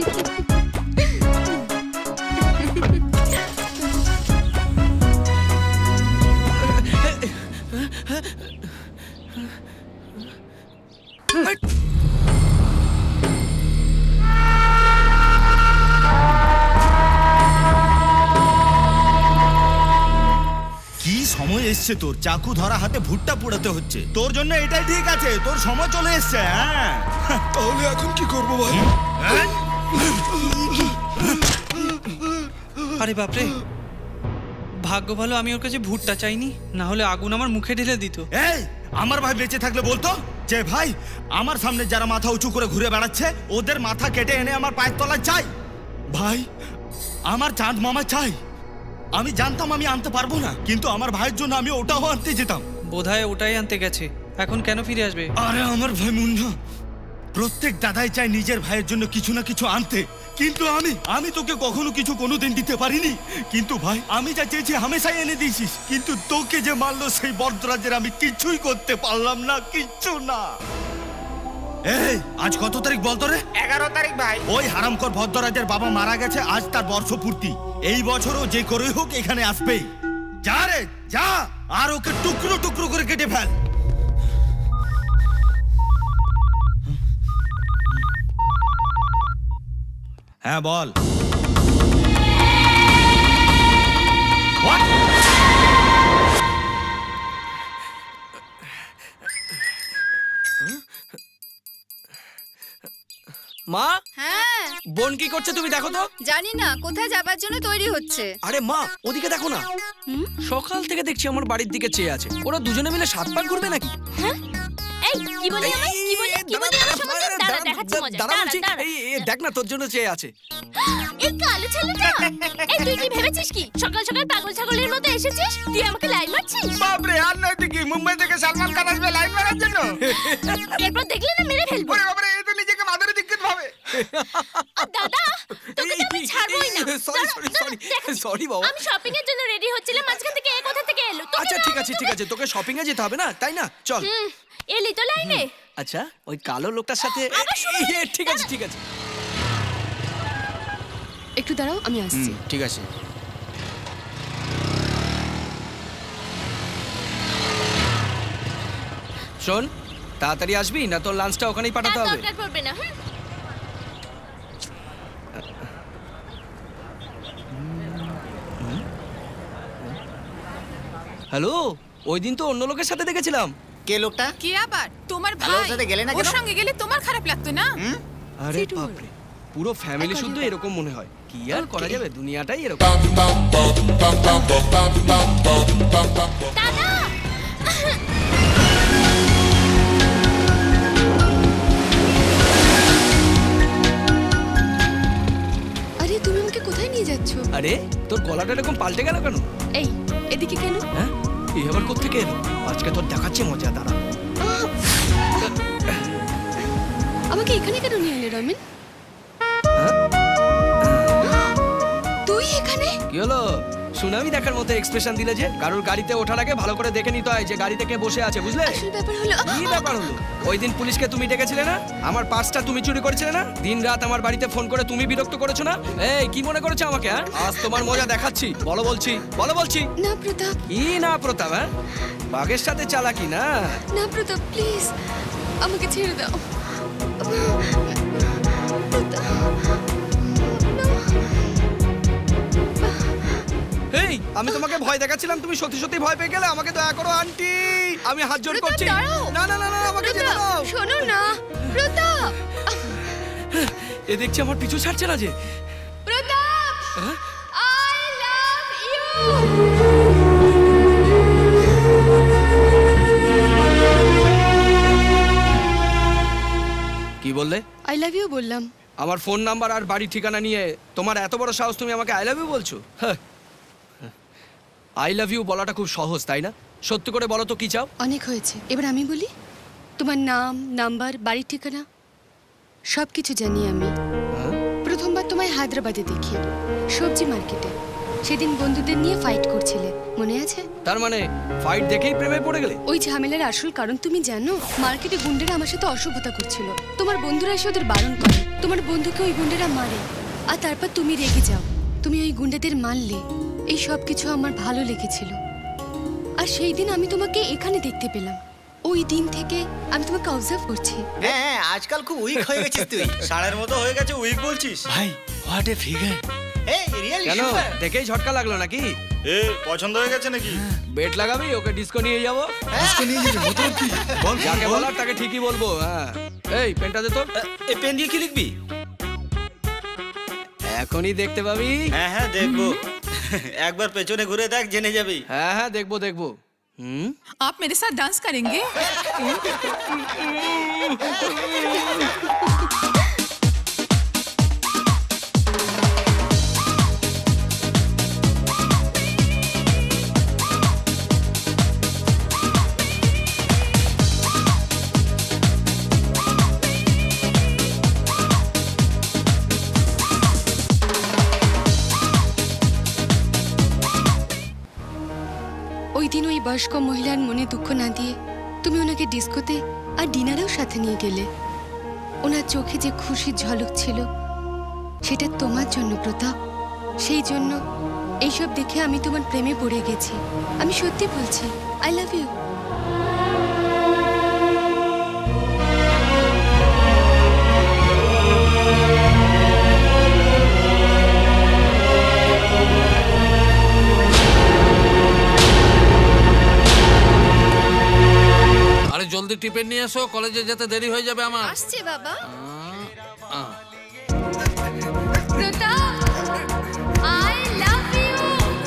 সময় এসছে তোর, চাকু ধরা হাতে ভুট্টা পোড়াতে হচ্ছে। তোর জন্য এটাই ঠিক আছে, তোর সময় চলে এসছে। হ্যাঁ, তাহলে এখন কি করবো ভাই? আরে বাপরে, ভাগ্য ভালো আমি ওর কাছে ভুট্টা চাইনি, না হলে আগুন আমার মুখে ঢেলে দিত। এই, আমার ভাই বেঁচে থাকলে বলতো যে ভাই আমার সামনে যারা মাথা উঁচু করে ঘুরে বেড়াচ্ছে ওদের মাথা কেটে এনে আমার পায়ের তলায় চাই। ভাই, আমার চাঁদ মামা চাই। আমি জানতাম আমি আনতে পারবো না, কিন্তু আমার ভাইয়ের জন্য আমি ওটাও আনতে যেতাম। বোধহয় ওটাই আনতে গেছে, এখন কেন ফিরে আসবে? আরে আমার ভাই মুন্না, প্রত্যেক দাদাই চায় নিজের ভাইয়ের জন্য কিছু না কিছু আনতে, কিন্তু আমি আমি তোকে কখনো কিছু কোনোদিন দিতে পারিনি। কিন্তু ভাই, আমি যা চেয়েছি হামেশাই এনে দিয়েছিস, কিন্তু তোকে যে মারলো সেই বরদরাজের আমি কিছুই করতে পারলাম না, কিচ্ছু না। এই, আজ কত তারিখ বলতো রে? এগারো তারিখ ভাই। ওই হারামখোর ভদ্ররাজের বাবা মারা গেছে, আজ তার বর্ষপূর্তি। এই বছরও যে করেই হোক এখানে আসবেই। যা রে যা, আর ওকে টুকরো টুকরো করে কেটে ফেল। হ্যাঁ বল। মা, হ্যাঁ বোন কি করছে তুমি দেখো তো। জানি না, কোথায় যাবার জন্য তৈরি হচ্ছে। আরে মা, ওদিকে দেখো না, সকাল থেকে দেখছি আমার বাড়ির দিকে চেয়ে আছে। ওরা দুজনে মিলে সাত পাক ঘুরবে নাকি? হ্যাঁ, এই কি বলি আমি, কি বলি কি বলি আমার সম্বন্ধে? দাঁড়া দেখাচ্ছি মজা। দাঁড়া দাঁড়া বলছি, দাঁড়া। এই এই দেখ না, তোর জন্য চেয়ে আছে। এই কালো ছেলেটা, এই তুই কি ভেবেছিস কি সকাল সকাল পাগল ছাগলের মতো এসেছিস? তুই আমাকে লাইন মারছিস? বাপ রে, আর নয় কি মুম্বাই থেকে সালমান খান আসবে লাইন মারার জন্য? এরপর দেখলে না মেরে ফেলবো। ওরে বাবা রে, এই তো নিজেকে মাধুরী দীক্ষিত ভাবে। দাদা, তোকে তো আমি ছাড়বই না। সরি সরি সরি সরি বাবা। আমি শপিং এর জন্য রেডি হচ্ছিলাম, মাঝখান থেকে এ কোথা থেকে এলো? আচ্ছা ঠিক আছে ঠিক আছে, তোকে শপিং এ যেতে হবে না, তাই না? চল। এলি তো লাইনে। আচ্ছা, ওই কালো লোকটার সাথে ঠিক আছে ঠিক আছে। একটু দাঁড়াও, আমি আসছি। ঠিক আছে। শোন, তাড়াতাড়ি আসবি না তোর লাঞ্চটা ওখানেই পাঠাতে হবে। দরকার পড়বে না। হুম। হ্যালো, ওই দিন তো অন্য লোকের সাথে দেখেছিলাম। কে লোকটা? কে আবার? তোমার আরে, ওর ভাই। সাথে গেলে না ওর কেন? সঙ্গে গেলে তোমার খারাপ লাগতো না? আরে বাপরে, পুরো ফ্যামিলি শুদ্ধ এরকম মনে হয়। কি আর করা যাবে, দুনিয়াটাই এরকম। আরে তুমি আমাকে কোথায় নিয়ে যাচ্ছ? আরে তোর গলাটা এরকম পাল্টে গেল কেন? এই এদিকে কেন? হ্যাঁ, এই আবার কোত্থেকে এলো? আজকে তোর দেখাচ্ছি মজা, দাঁড়া। আমাকে এখানে কেন নিয়ে এলে রমিন? তুই এখানে? কি হলো? সুনামি দেখার মতো এক্সপ্রেশন দিলে যে। কারোর গাড়িতে ওঠার আগে ভালো করে দেখে নিতে হয় যে গাড়িতে কে বসে আছে, বুঝলে? আসল ব্যাপার হলো কি ব্যাপার হলো? ওই দিন পুলিশকে তুমি ডেকেছিলে না? আমার পার্সটা তুমি চুরি করেছিলে না? দিন রাত আমার বাড়িতে ফোন করে তুমি বিরক্ত করেছো না? এই কি মনে করেছো আমাকে? হ্যাঁ, আজ তোমার মজা দেখাচ্ছি। বলো বলছি, বলো বলছি। না প্রতাপ। কি না প্রতাপ? হ্যাঁ, বাঘের সাথে চালাকি না? না প্রতাপ, প্লিজ আমাকে ছেড়ে দাও। এই, আমি তোমাকে ভয় দেখাচ্ছিলাম, তুমি সত্যি সত্যি ভয় পেয়ে গেলে। আমাকে দয়া করো আন্টি, আমি হাত জোড় করছি। না না না না, আমাকে যেতে দাও। শোনো না প্রতাপ। এ দেখছি আমার পিছু ছাড়ছে না যে। Pratap, I love you. কি বললে? আই লাভ ইউ বললাম। আমার ফোন নাম্বার আর বাড়ির ঠিকানা নিয়ে তোমার এত বড় সাহস, তুমি আমাকে আই লাভ ইউ বলছো? আই লাভ ইউ বলাটা খুব সহজ, তাই না? সত্যি করে বলো তো কি চাও? অনেক হয়েছে, এবার আমি বলি। তোমার নাম, নাম্বার, বাড়ির ঠিকানা সব কিছু জানি আমি। প্রথমবার তোমায় হায়দ্রাবাদে দেখি, সবজি মার্কেটে। সেদিন বন্ধুদের নিয়ে ফাইট করছিলে, মনে আছে? তার মানে ফাইট দেখেই প্রেমে পড়ে গেলে? ওই ঝামেলার আসল কারণ তুমি জানো? মার্কেটে গুন্ডেরা আমার সাথে অসভ্যতা করছিল। তোমার বন্ধুরা এসে ওদের বারণ করে। তোমার বন্ধুকে ওই গুন্ডেরা মারে, আর তারপর তুমি রেগে যাও। তুমি ওই গুন্ডাদের মারলে। এই সব কিছু আমার ভালো লেগেছিল। আর সেই দিন আমি তোমাকে এখানে দেখতে পেলাম। ওই দিন থেকে আমি তোমাকে অবজার্ভ করছি। হ্যাঁ, আজকাল খুব উইক হয়ে গেছিস তুই। ষাঁড়ের মতো হয়ে গেছে, উইক বলছিস? ভাই, হোয়াট এ ফিগার। এই রিয়েলি কেন, দেখেই ঝটকা লাগলো নাকি? এ পছন্দ হয়ে গেছে নাকি? বেট লাগাবি, ওকে ডিস্কো নিয়ে যাবো। ডিস্কো নিয়ে যাবে মতলব কি? বল, যাকে বলার তাকে ঠিকই বলবো। হ্যাঁ, এই পেনটা দে তো। এই পেন দিয়ে কি লিখবি? এখনই দেখতে পাবি। হ্যাঁ হ্যাঁ দেখবো। একবার পেছনে ঘুরে দেখ, জেনে যাবি। হ্যাঁ হ্যাঁ দেখবো দেখবো। হুম, आप मेरे साथ डांस करेंगे? ওই দিন ওই বয়স্ক মহিলার মনে দুঃখ না দিয়ে তুমি ওনাকে ডিস্কোতে আর ডিনারেও সাথে নিয়ে গেলে। ওনার চোখে যে খুশির ঝলক ছিল, সেটা তোমার জন্য প্রতাপ। সেই জন্য এইসব দেখে আমি তোমার প্রেমে পড়ে গেছি। আমি সত্যি বলছি, আই লাভ ইউ। আরে জলদি টিফিন নিয়ে এসো, কলেজে যেতে দেরি হয়ে যাবে আমার। আসছে বাবা। Ah, Pratap, I love you.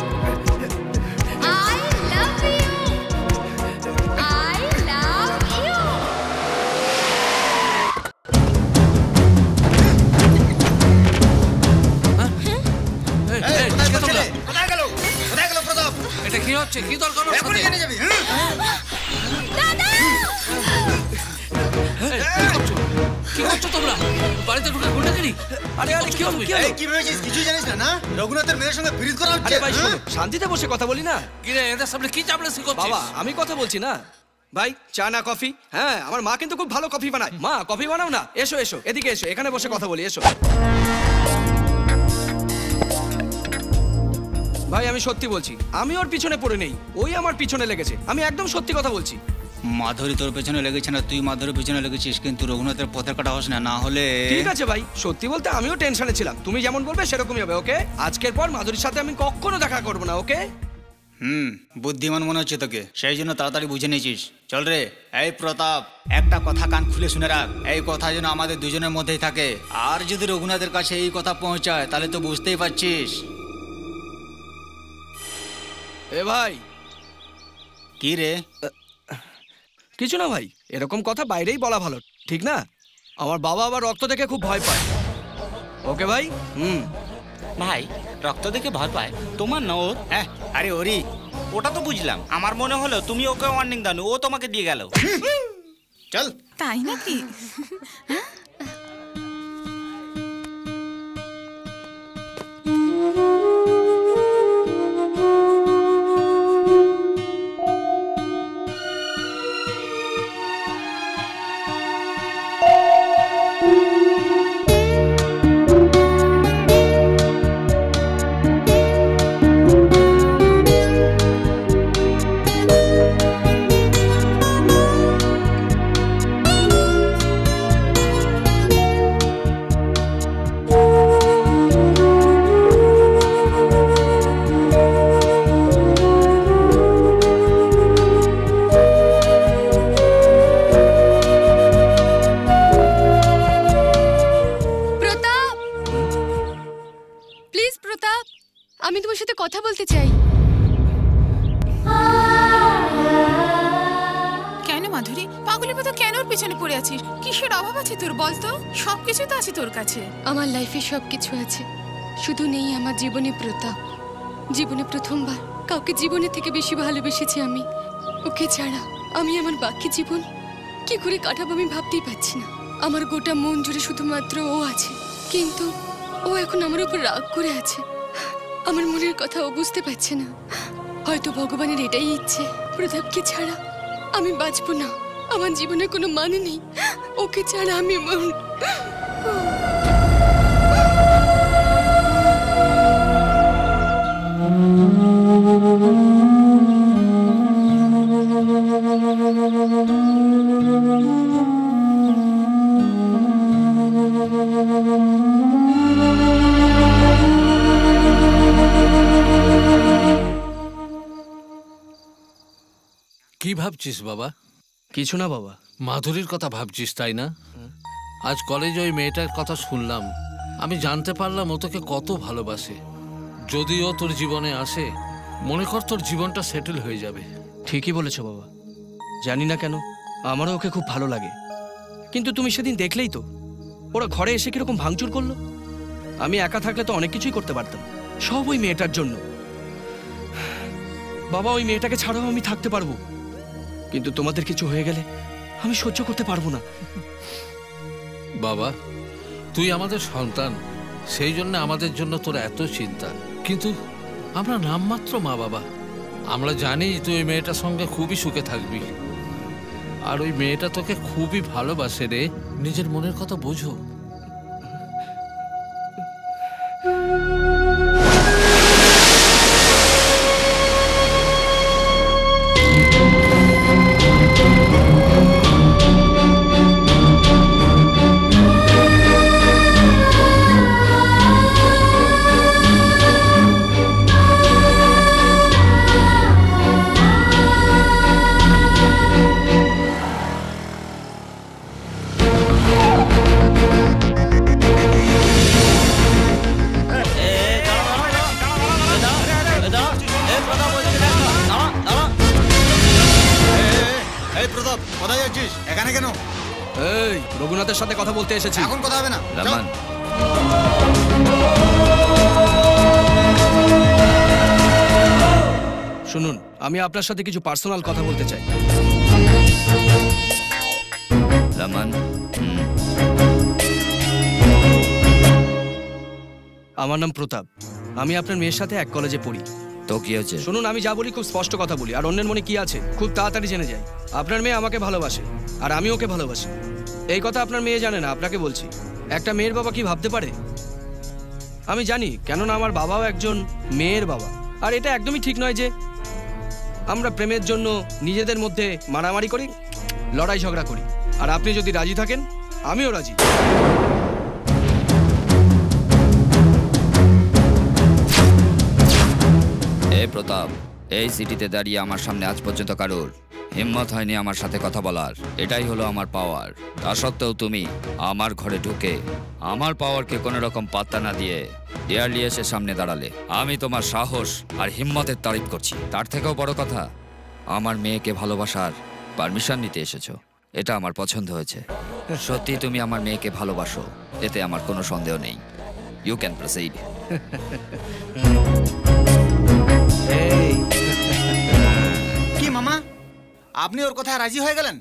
I love you. I love you. এই, এই, কে তোমরা? কোথায় গেল? কোথায় গেল প্রতাপ? এটা কি হচ্ছে? কি দরকার ওর সাথে? জেনে যাবি। দাদা! এই, কি করছো? কি করছো তোমরা? বাড়িতে ঢুকে গুন্ডাগিরি? আরে আরে কি হলো, কি হলো? এই কি ভেবেছিস? কিছুই জানিস না না? রঘুনাথের মেয়ের সঙ্গে ফিরিত করা হচ্ছে। আরে ভাই শোনো, শান্তিতে বসে কথা বলি না। কি রে, এদের সামনে কি চাপড়াসি করছিস? বাবা, আমি কথা বলছি না। ভাই, চা না কফি? হ্যাঁ, আমার মা কিন্তু খুব ভালো কফি বানায়। মা, কফি বানাও না। এসো এসো, এদিকে এসো, এখানে বসে কথা বলি, এসো। ভাই, আমি সত্যি বলছি, আমি ওর পিছনে পড়ে নেই, ওই আমার পিছনে লেগেছে। আমি একদম সত্যি কথা বলছি। মাধুরী তোর পেছনে লেগেছে না, তুই মাধুরীর পেছনে লেগেছিস, কিন্তু রঘুনাথের পথের কাটা হস না, না হলে। ঠিক আছে ভাই, সত্যি বলতে আমিও টেনশনে ছিলাম। তুমি যেমন বলবে সেরকমই হবে, ওকে? আজকের পর মাধুরীর সাথে আমি কখনো দেখা করবো না, ওকে? হুম, বুদ্ধিমান মনে হচ্ছে তোকে, সেই জন্য তাড়াতাড়ি বুঝে নিয়েছিস। চল রে। এই প্রতাপ, একটা কথা কান খুলে শুনে রাখ, এই কথা যেন আমাদের দুজনের মধ্যেই থাকে। আর যদি রঘুনাথের কাছে এই কথা পৌঁছায় তাহলে তো বুঝতেই পারছিস। এ ভাই। কি রে? কিছু না ভাই, এরকম কথা বাইরেই বলা ভালো, ঠিক না? আমার বাবা আবার রক্ত দেখে খুব ভয় পায়। ওকে ভাই? হুম। ভাই রক্ত দেখে ভয় পায় তোমার না ওর? হ্যাঁ, আরে ওরই। ওটা তো বুঝলাম, আমার মনে হলো তুমি ওকে ওয়ার্নিং দাও, ও তোমাকে দিয়ে গেল। চল। তাই নাকি? আমি তোমার সাথে কথা বলতে চাই। কেন মাধুরী, পাগলের মতো কেন ওর পেছনে পড়ে আছিস? কিসের অভাব আছে তোর বলতো? সবকিছু তো আছে তোর কাছে। আমার লাইফে সবকিছু আছে, শুধু নেই আমার জীবনে প্রতাপ। জীবনে প্রথমবার কাউকে জীবনের থেকে বেশি ভালোবেসেছি আমি। ওকে ছাড়া আমি আমার বাকি জীবন কি করে কাটাবো আমি ভাবতেই পারছি না। আমার গোটা মন জুড়ে শুধুমাত্র ও আছে, কিন্তু ও এখন আমার উপর রাগ করে আছে। আমার মনের কথা ও বুঝতে পারছে না। হয়তো ভগবানের এটাই ইচ্ছে, প্রতাপকে ছাড়া আমি বাঁচবো না। আমার জীবনে কোনো মানে নেই, ওকে ছাড়া আমি কি ভাবছিস বাবা? কিছু না বাবা। মাধুরীর কথা ভাবছিস তাই না? আজ কলেজে ওই মেয়েটার কথা শুনলাম, আমি জানতে পারলাম ও তোকে কত ভালোবাসে। যদি ও তোর জীবনে আসে, মনে কর তোর জীবনটা সেটেল হয়ে যাবে। ঠিকই বলেছো বাবা, জানি না কেন আমারও ওকে খুব ভালো লাগে। কিন্তু তুমি সেদিন দেখলেই তো, ওরা ঘরে এসে কিরকম ভাঙচুর করলো। আমি একা থাকলে তো অনেক কিছুই করতে পারতাম, সব ওই মেয়েটার জন্য। বাবা, ওই মেয়েটাকে ছাড়াও আমি থাকতে পারবো, কিন্তু তোমাদের কিছু হয়ে গেলে আমি সহ্য করতে পারবো না। বাবা, তুই আমাদের সন্তান, সেই জন্য আমাদের জন্য তোর এত চিন্তা। কিন্তু আমরা নামমাত্র মা বাবা, আমরা জানি তুই ওই মেয়েটার সঙ্গে খুবই সুখে থাকবি। আর ওই মেয়েটা তোকে খুবই ভালোবাসে রে, নিজের মনের কথা বোঝো। রঘুনাথের সাথে কথা বলতে এসেছি। এখন কথা হবে না। রমান, শুনুন, আমি আপনার সাথে কিছু পার্সোনাল কথা বলতে চাই। রমান, আমার নাম প্রতাপ, আমি আপনার মেয়ের সাথে এক কলেজে পড়ি। তো কি হয়েছে? শুনুন, আমি যা বলি খুব স্পষ্ট কথা বলি, আর অন্যের মনে কি আছে খুব তাড়াতাড়ি জেনে যায়। আপনার মেয়ে আমাকে ভালোবাসে, আর আমি ওকে ভালোবাসি। এই কথা আপনার মেয়ে জানে না, আপনাকে বলছি। একটা মেয়ের বাবা কি ভাবতে পারে? আমি জানি, কেননা আমার বাবাও একজন মেয়ের বাবা। আর এটা একদমই ঠিক নয় যে আমরা প্রেমের জন্য নিজেদের মধ্যে মারামারি করি, লড়াই ঝগড়া করি। আর আপনি যদি রাজি থাকেন, আমিও রাজি। এই প্রতাপ, এই সিটিতে দাঁড়িয়ে আমার সামনে আজ পর্যন্ত কারোর হিম্মত হয়নি আমার সাথে কথা বলার। এটাই হলো আমার পাওয়ার। তা সত্ত্বেও তুমি আমার ঘরে ঢুকে আমার পাওয়ারকে কোনো রকম পাত্তা না দিয়ে ডিয়ারলি এসে সামনে দাঁড়ালে। আমি তোমার সাহস আর হিম্মতের তারিফ করছি। তার থেকেও বড় কথা, আমার মেয়েকে ভালোবাসার পারমিশন নিতে এসেছো, এটা আমার পছন্দ হয়েছে। সত্যি তুমি আমার মেয়েকে ভালোবাসো, এতে আমার কোনো সন্দেহ নেই। You can proceed. কি মামা, আপনি ওর কথায় রাজি হয়ে গেলেন?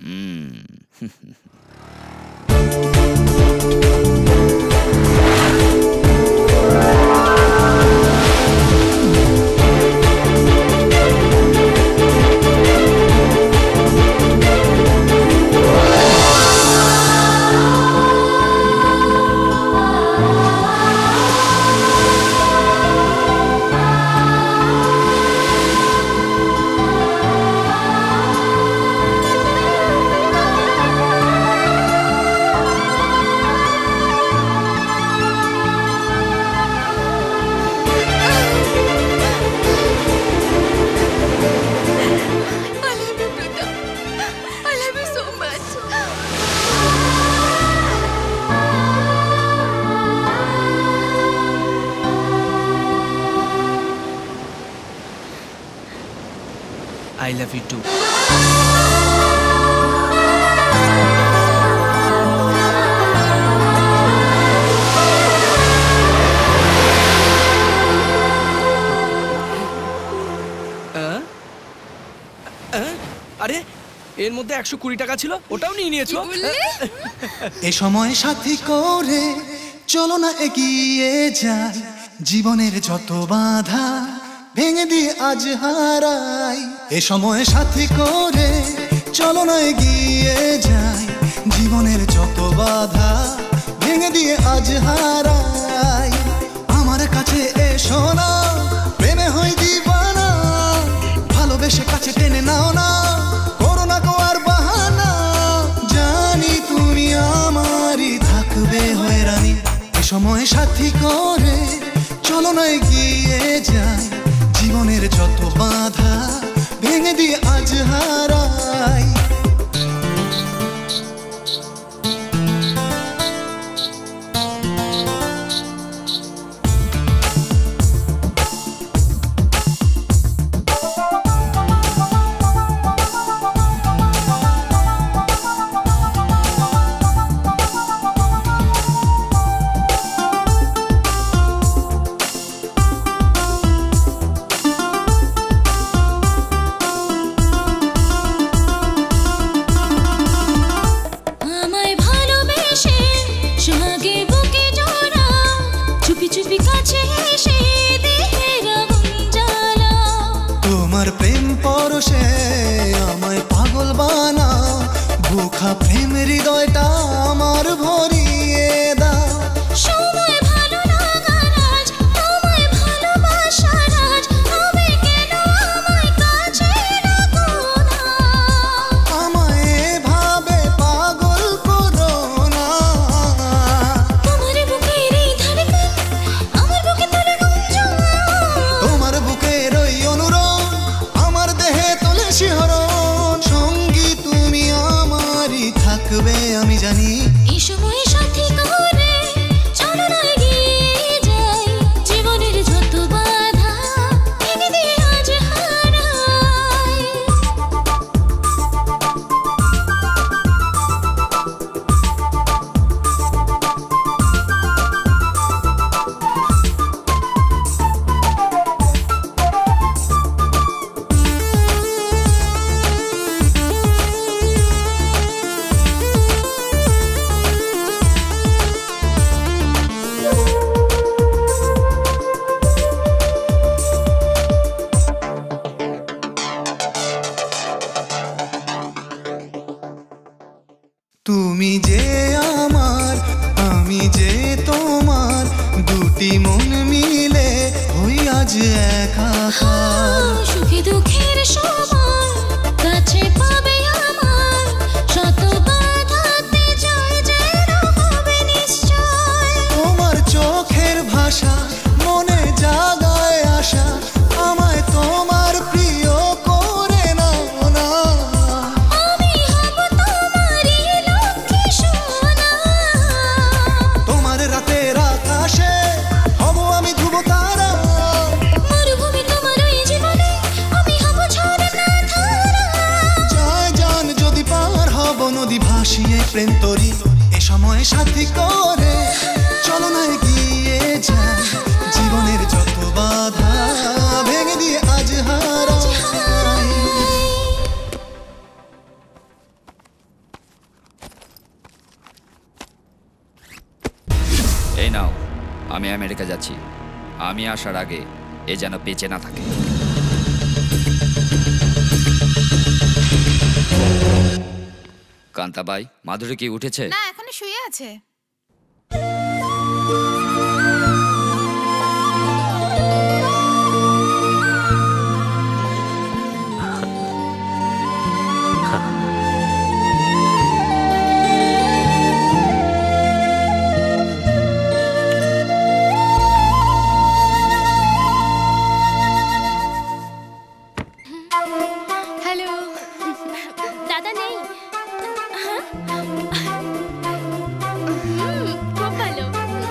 I love you too. আরে এর মধ্যে একশো কুড়ি টাকা ছিল, ওটাও নিয়ে নিয়েছো? এ সময় সাথী করে চলো না এগিয়ে যাই, জীবনের যত বাধা ভেঙে দিয়ে আজ হারাই। এ সময় সাথী করে চলো না এগিয়ে যাই, জীবনের যত বাধা ভেঙে দিয়ে আজ হারাই। আমার কাছে এসো না, প্রেমে হই দিবানা, ভালোবেসে কাছে টেনে নাও না, করো না গো আর বাহানা। জানি তুমি আমারই থাকবে হয়রানি। এ সময় সাথী করে চলো না এগিয়ে যাই, জীবনের যত বাধা ভেঙে দিয়ে আজ হারাই। প্রেম পরশে আমায় পাগল বানাও, ভুখা প্রেম হৃদয়টা আমার ভরিয়ে দাও। সময় ভালো লাগা রাজ, আমায় ভালোবাসা রাজ, তবে কেন আমায় কাছে রাখো না? আমায় এভাবে পাগল করো না। তোমার বুকের এই ধড়কন, আমার বুকে তোলে গুঞ্জন, তোমার বুকের ওই অনুরোধ আমার দেহে তোলে শিহরণ। সঙ্গী তুমি আমারই থাকবে আমি জানি। এই সময় সাথী করে চলো না এগিয়ে যাই, জীবনের যত বাধা ভেঙে দিয়ে আজ হারাই। তুমি যে আমার আমি যে তোমার, দুটি মন মিলে হই আজ একাকার। সুখে দুঃখের সময় ভাসিয়ে প্রেম তরি এ সময় সাথী করে চলো না এগিয়ে যাই জীবনের যত বাধা ভেঙে দিয়ে আজ হারাই এই নাও আমি আমেরিকা যাচ্ছি আমি আসার আগে এ যেন বেঁচে না থাকে কান্তাবাই মাধুরী কি উঠেছে না এখনো শুয়ে আছে হ্যালো দাদা নেই হ্যাঁ? হুম, খুব ভালো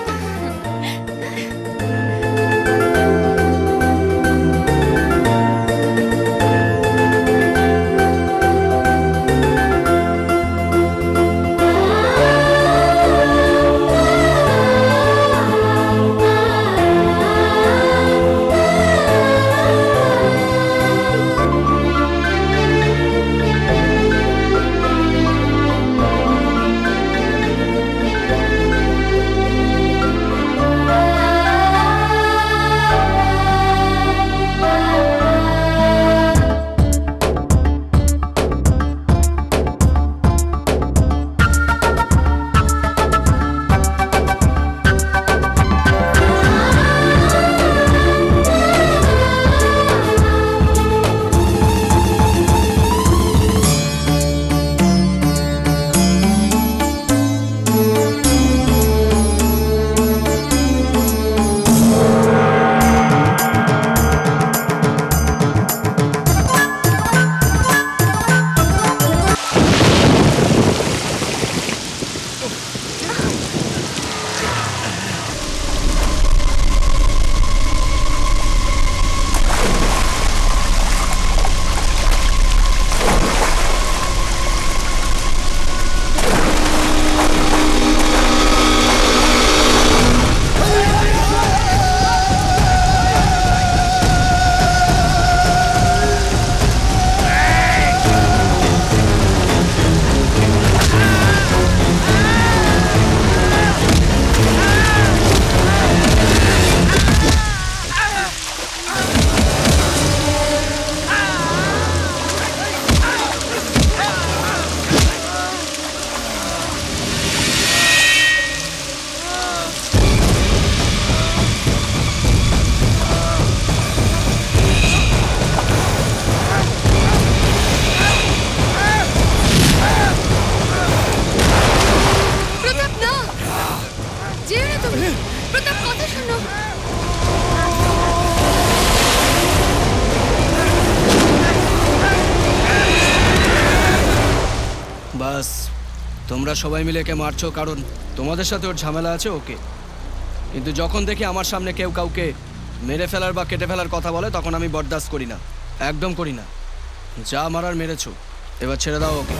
বাস তোমরা সবাই মিলে একে মারছো কারণ তোমাদের সাথে ওর ঝামেলা আছে ওকে কিন্তু যখন দেখি আমার সামনে কেউ কাউকে মেরে ফেলার বা কেটে ফেলার কথা বলে তখন আমি বরদাস্ত করি না একদম করি না যা মারার মেরেছো এবার ছেড়ে দাও ওকে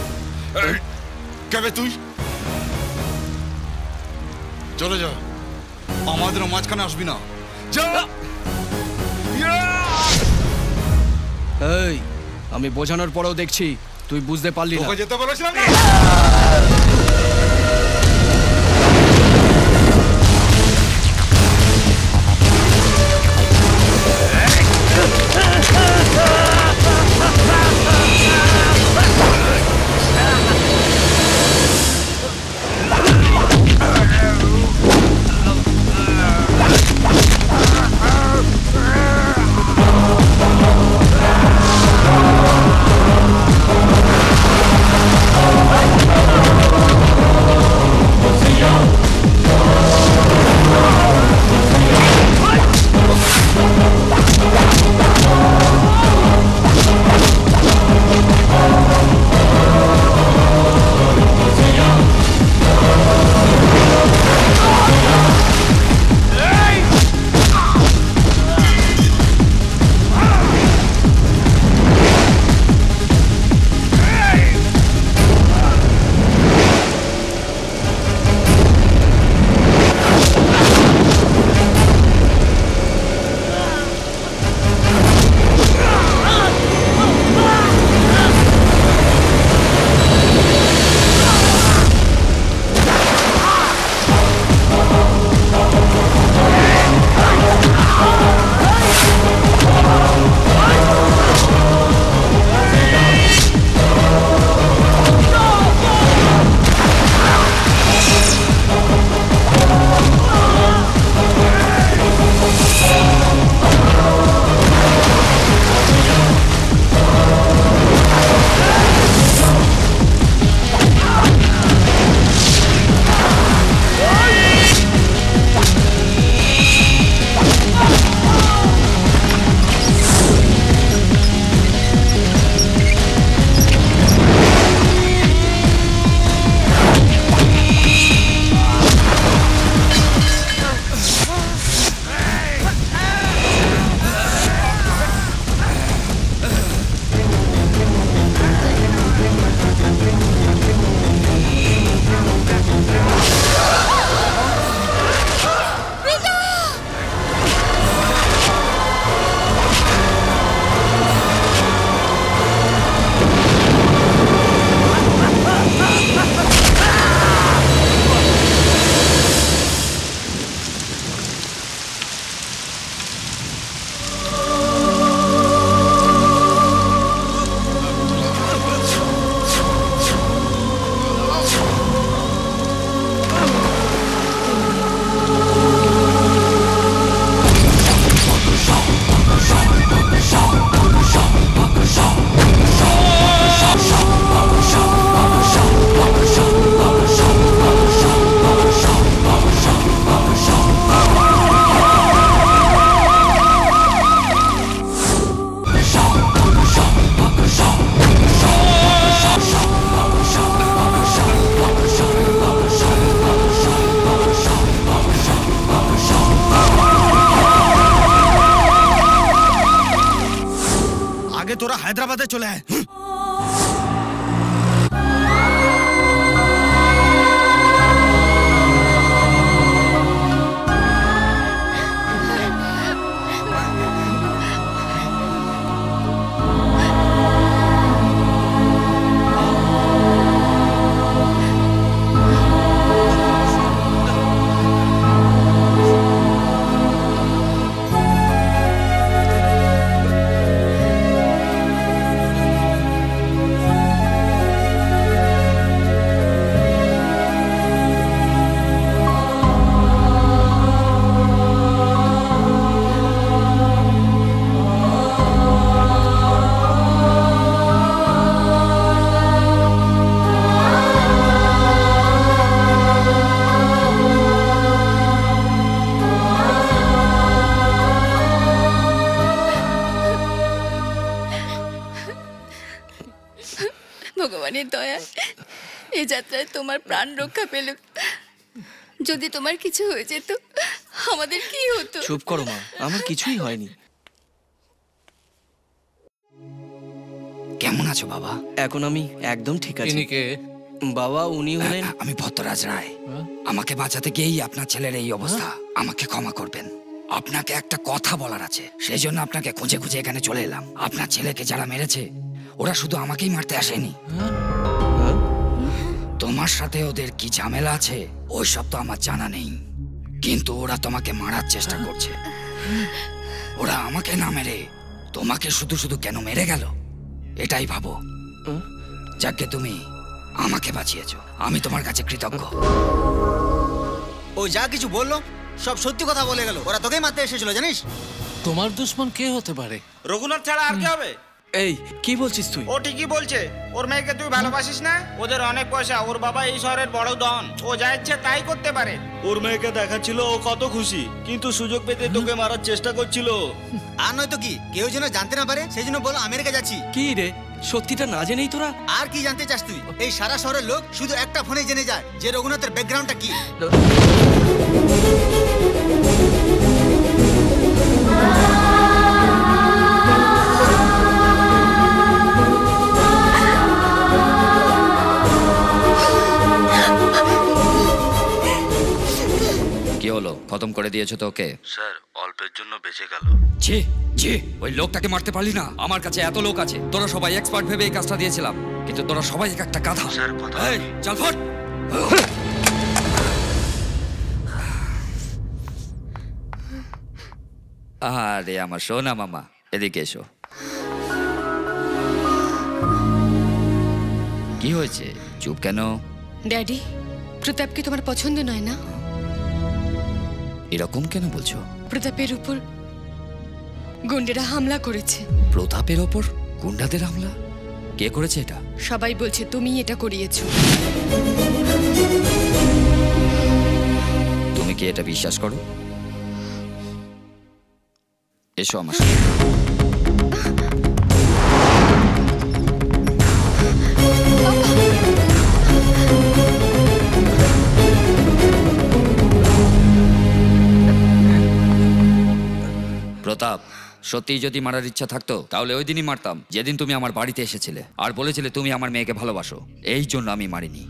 কেবে তুই চলে যা আমাদের মাঝখানে আসবি না যা এই আমি বোঝানোর পরেও দেখছি তুই বুঝতে পারলি না তোকে যেতে বলেছিলাম না Oh! তোরা হায়দ্রাবাদে চলে আয়। ভগবানের দয়ায় এই যাত্রায় তোমার প্রাণ রক্ষা পেল। যদি তোমার কিছু হয়ে যেত আমাদের কি হতো? চুপ করো মা, আমার কিছুই হয়নি। কেমন আছো বাবা? এখন আমি একদম ঠিক আছি। ইনি কে? বাবা উনি হলেন আমি ভট্টরাজ রায়। আমাকে বাঁচাতে গিয়েই আপনার ছেলের এই অবস্থা। আমাকে ক্ষমা করবেন, আপনাকে একটা কথা বলার আছে, সেই জন্য আপনাকে খুঁজে খুঁজে এখানে চলে এলাম। আপনার ছেলেকে যারা মেরেছে ওরা শুধু আমাকেই মারতে আসেনি, তোমার সাথে ওদের কি ঝামেলা আছে ওইসব তো আমার জানা নেই, কিন্তু ওরা তোমাকে মারার চেষ্টা করছে। ওরা আমাকে না মেরে তোমাকে শুধু শুধু কেন মেরে গেল এটাই ভাবো। যাকে তুমি আমাকে বাঁচিয়েছো, আমি তোমার কাছে কৃতজ্ঞ। ও যা কিছু বললো সব সত্যি কথা বলে গেল। ওরা তোকেই মারতে এসেছিল জানিস। তোমার দুশ্মন কে হতে পারে? রঘুনাথ ছাড়া আর কে হবে? এই কি বলছিস তুই? ও ঠিকই বলছে। ওর মেয়েকে তুই ভালোবাসিস না? ওদের অনেক পয়সা, ওর বাবা এই শহরের বড় ডন, ও যা ইচ্ছে তাই করতে পারে। ওর মেয়েকে দেখাচ্ছিল ও কত খুশি, কিন্তু সুযোগ পেতে তোকে মারার চেষ্টা করছিল। আর নয়তো কি, কেউ যেন জানতে না পারে সেই জন্য বলো আমেরিকা যাচ্ছি। কি রে, সত্যিটা না জেনেই তোরা? আর কি জানতে চাস তুই? এই সারা শহরের লোক শুধু একটা ফোনে জেনে যায় যে রঘুনাথের ব্যাকগ্রাউন্ডটা কি। কি হলো, খতম করে দিয়েছো তো ওকে? স্যার অল্পের জন্য বেঁচে গেল। ছি ছি, ওই লোকটাকে মারতে পারলি না? আমার কাছে এত লোক আছে, তোরা সবাই এক্সপার্ট ভেবে এই কাজটা দিয়েছিলাম, কিন্তু তোরা সবাই এক একটা গাধা। স্যার কথা এই চল ফট। আরে আমার সোনা মামা, এদিকে এসো। কি হয়েছে, চুপ কেন? ড্যাডি, প্রতাপকে তোমার পছন্দ নয় না? এরকম কেন বলছো? প্রতাপের উপর গুন্ডেরা হামলা করেছে। প্রতাপের ওপর গুন্ডাদের হামলা? কে করেছে এটা? সবাই বলছে তুমি এটা করিয়েছো। তুমি কি এটা বিশ্বাস করো? এসো আমার সাথে। প্রতাপ, সত্যিই যদি মারার ইচ্ছা থাকতো তাহলে ওই দিনই মারতাম যেদিন তুমি আমার বাড়িতে এসেছিলে আর বলেছিলে তুমি আমার মেয়েকে ভালোবাসো। এই জন্য আমি মারিনি।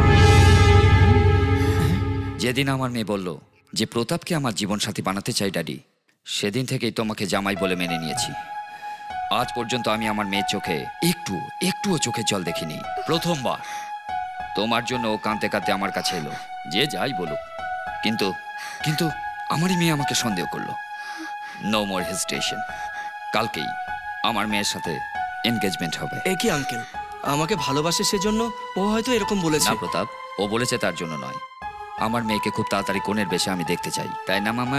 যেদিন আমার মেয়ে বলল যে প্রতাপকে আমার জীবনসাথী বানাতে চাই ড্যাডি, সেদিন থেকেই তোমাকে জামাই বলে মেনে নিয়েছি। আজ পর্যন্ত আমি আমার মেয়ের চোখে একটু একটুও চোখে জল দেখিনি। প্রথমবার তোমার জন্য ও কাঁদতে কাঁদতে আমার কাছে এলো, যে যাই বলুক। কিন্তু কিন্তু আমারই মেয়ে আমাকে সন্দেহ করলো। নো মোর হেজিটেশন, কালকেই আমার মেয়ের সাথে এনগেজমেন্ট হবে। এ কি আঙ্কেল, আমাকে ভালোবাসে সেজন্য ও হয়তো এরকম বলেছে। না প্রতাপ, ও বলেছে তার জন্য নয়। আমার মেয়েকে খুব তাড়াতাড়ি কোণের বেশে আমি দেখতে চাই, তাই না মামা?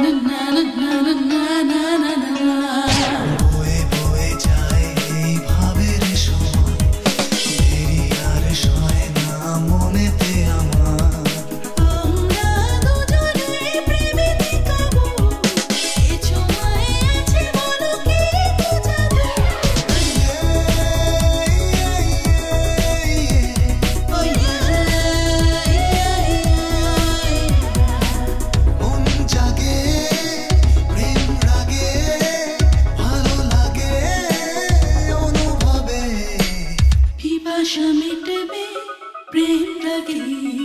বয়ে বয়ে যায় এই ভাবের সময়, দেরি আর সয় না মনেতে আমার। আমরা দুজনে প্রেমেতে কাবু, এ ছোঁয়ায় আছে বলো কি জাদু। মন জাগে প্রেম রাগে, ভালো লাগে অনুভবে, পিপাসা মিটবে প্রেম লাগে।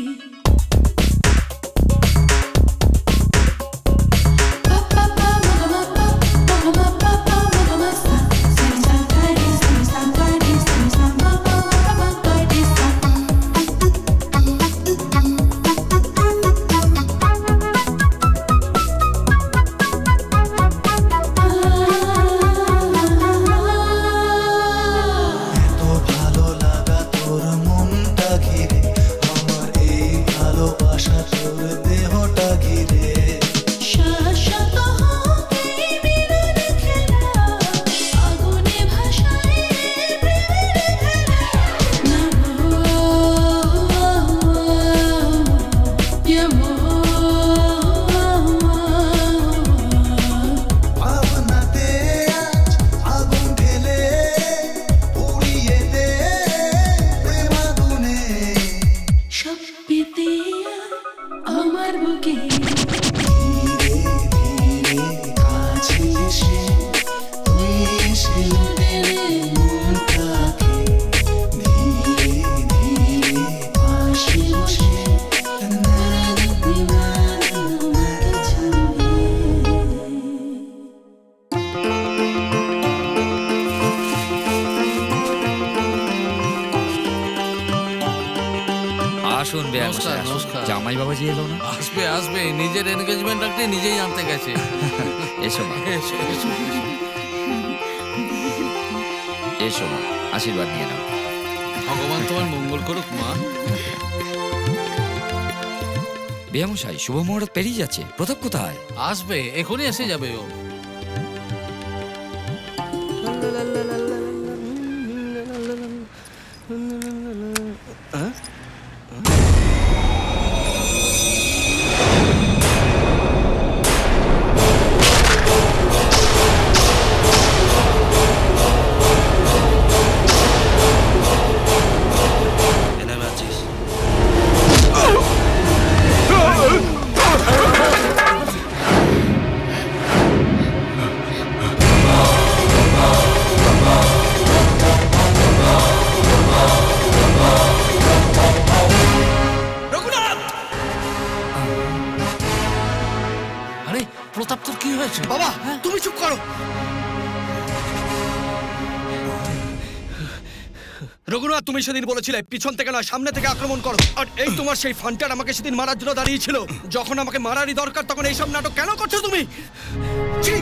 এত ভালো লাগা তোর মনটা ঘিরে, আমার এই ভালোবাসা তোর দেহটা ঘিরে। শাশ্বত হোক এই মিলন খেলা, আগুনে ভাসায় প্রেমের খেলা। ভাবনাতে আজ আগুন ঢেলে পুড়িয়ে দে প্রেম আগুনে, সব পেতে আমার বুকে। ধীরে ধীরে কাছে এসে তুই এসে দিলে মনটাকে, ধীরে ধীরে পাশে বসে আসুন বেয়ার নমস্কার, মশাই, আসুন। নমস্কার। জামাই বাবাজি এলো না? আসবে আসবে নিজের এনগেজমেন্ট রাখতে নিজেই আনতে গেছে। এসো মা, এসো, এসো, এসো। এসো মা, আশীর্বাদ নিয়ে নাও। ভগবান তোমার মঙ্গল করুক মা। বেয়া মশাই, শুভ মুহূর্ত পেরিয়ে যাচ্ছে। প্রতাপ কোথায়? আসবে, এখনই এসে যাবে ও। আরে প্রতাপ, তোর কি হয়েছে? বাবা তুমি চুপ করো। রঘুনাথ, তুমি সেদিন বলেছিলে পিছন থেকে নয় সামনে থেকে আক্রমণ করো, আর এই তোমার সেই ফান্টার আমাকে সেদিন মারার জন্য দাঁড়িয়েছিল। যখন আমাকে মারারই দরকার তখন এইসব নাটক কেন করছো তুমি? ছি!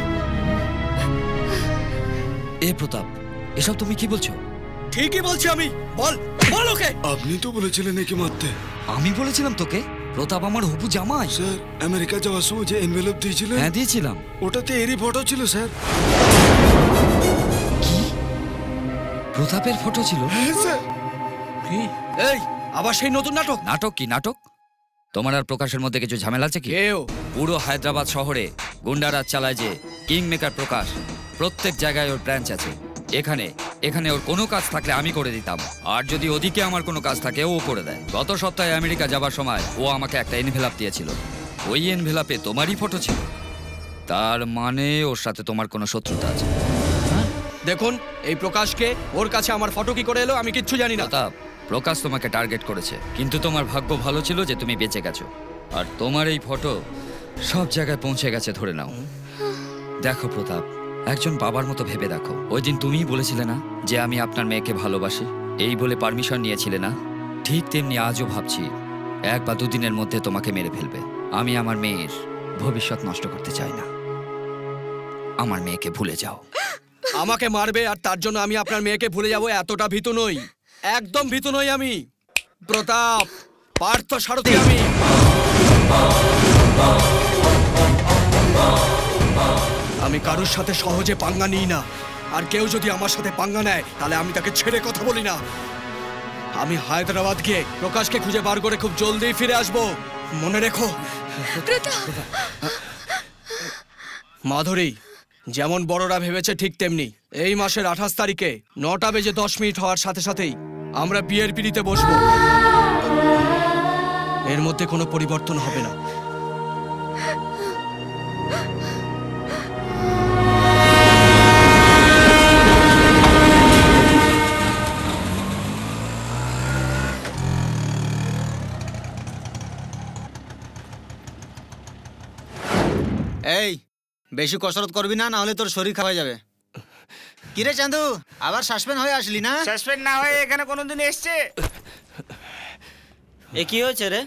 এ প্রতাপ, এসব তুমি কি বলছো? ঠিকই বলছি আমি। বল বল ওকে। আপনি তো বলেছিলেন একে মারতে। আমি বলেছিলাম তোকে? প্রতাপ আমার হবু জামাই। স্যার, আমেরিকা যাওয়ার সময় যে এনভেলপ দিয়েছিলেন? হ্যাঁ দিয়েছিলাম। ওটাতে এরই ফটো ছিল স্যার। প্রতাপের ফটো ছিল? হ্যাঁ স্যার। কি? এই আবার সেই নতুন নাটক? নাটক কি নাটক? তোমার আর প্রকাশের মধ্যে কিছু ঝামেলা আছে কি? কেউ পুরো হায়দ্রাবাদ শহরে গুন্ডারাজ চালায় যে কিং মেকার প্রকাশ, প্রত্যেক জায়গায় ওর ব্রাঞ্চ আছে। এখানে এখানে ওর কোনো কাজ থাকলে আমি করে দিতাম, আর যদি ওদিকে আমার কোনো কাজ থাকে ও করে দেয়। গত সপ্তাহে আমেরিকা যাবার সময় ও আমাকে একটা এনভেলাপ দিয়েছিল, ওই এনভেলাপে তোমারই ফটো ছিল। তার মানে ওর সাথে তোমার কোনো শত্রুতা আছে। দেখুন, এই প্রকাশকে ওর কাছে আমার ফটো কি করে এলো আমি কিচ্ছু জানি না। প্রতাপ, প্রকাশ তোমাকে টার্গেট করেছে, কিন্তু তোমার ভাগ্য ভালো ছিল যে তুমি বেঁচে গেছো, আর তোমার এই ফটো সব জায়গায় পৌঁছে গেছে ধরে নাও। দেখো প্রতাপ, একজন বাবার মতো ভেবে দেখো। ওই দিন তুমিই বলেছিলে না যে আমি আপনার মেয়েকে ভালোবাসি, এই বলে পারমিশন নিয়েছিলে না? ঠিক তেমনি আজও ভাবছি এক বা দুদিনের মধ্যে তোমাকে মেরে ফেলবে। আমি আমার মেয়ের ভবিষ্যৎ নষ্ট করতে চাই না। আমার মেয়েকে ভুলে যাও। আমাকে মারবে আর তার জন্য আমি আপনার মেয়েকে ভুলে যাব, এতটা ভীতু নই, একদম ভীতু নই আমি। প্রতাপ, পার্থ সারথি আমি। আমি কারুর সাথে সহজে পাঙ্গা নিই না, আর কেউ যদি আমার সাথে পাঙ্গা নেয় তাহলে আমি তাকে ছেড়ে কথা বলি না। আমি হায়দ্রাবাদ গিয়ে প্রকাশকে খুঁজে বার করে খুব জলদি ফিরে আসব, মনে রেখো। মাধুরী, যেমন বড়রা ভেবেছে ঠিক তেমনি এই মাসের আঠাশ তারিখে নটা বেজে দশ মিনিট হওয়ার সাথে সাথেই আমরা বিয়ের পিড়িতে বসবো। এর মধ্যে কোনো পরিবর্তন হবে না। এই বেশি কসরত করবি না, না হলে তোর শরীর খাওয়া যাবে। কিরে চান্দু, আবার সাসপেন্ড হয়ে আসলি না? সাসপেন্ড না হয়ে এখানে কোনোদিন এসছে? এ কি হয়েছে রে?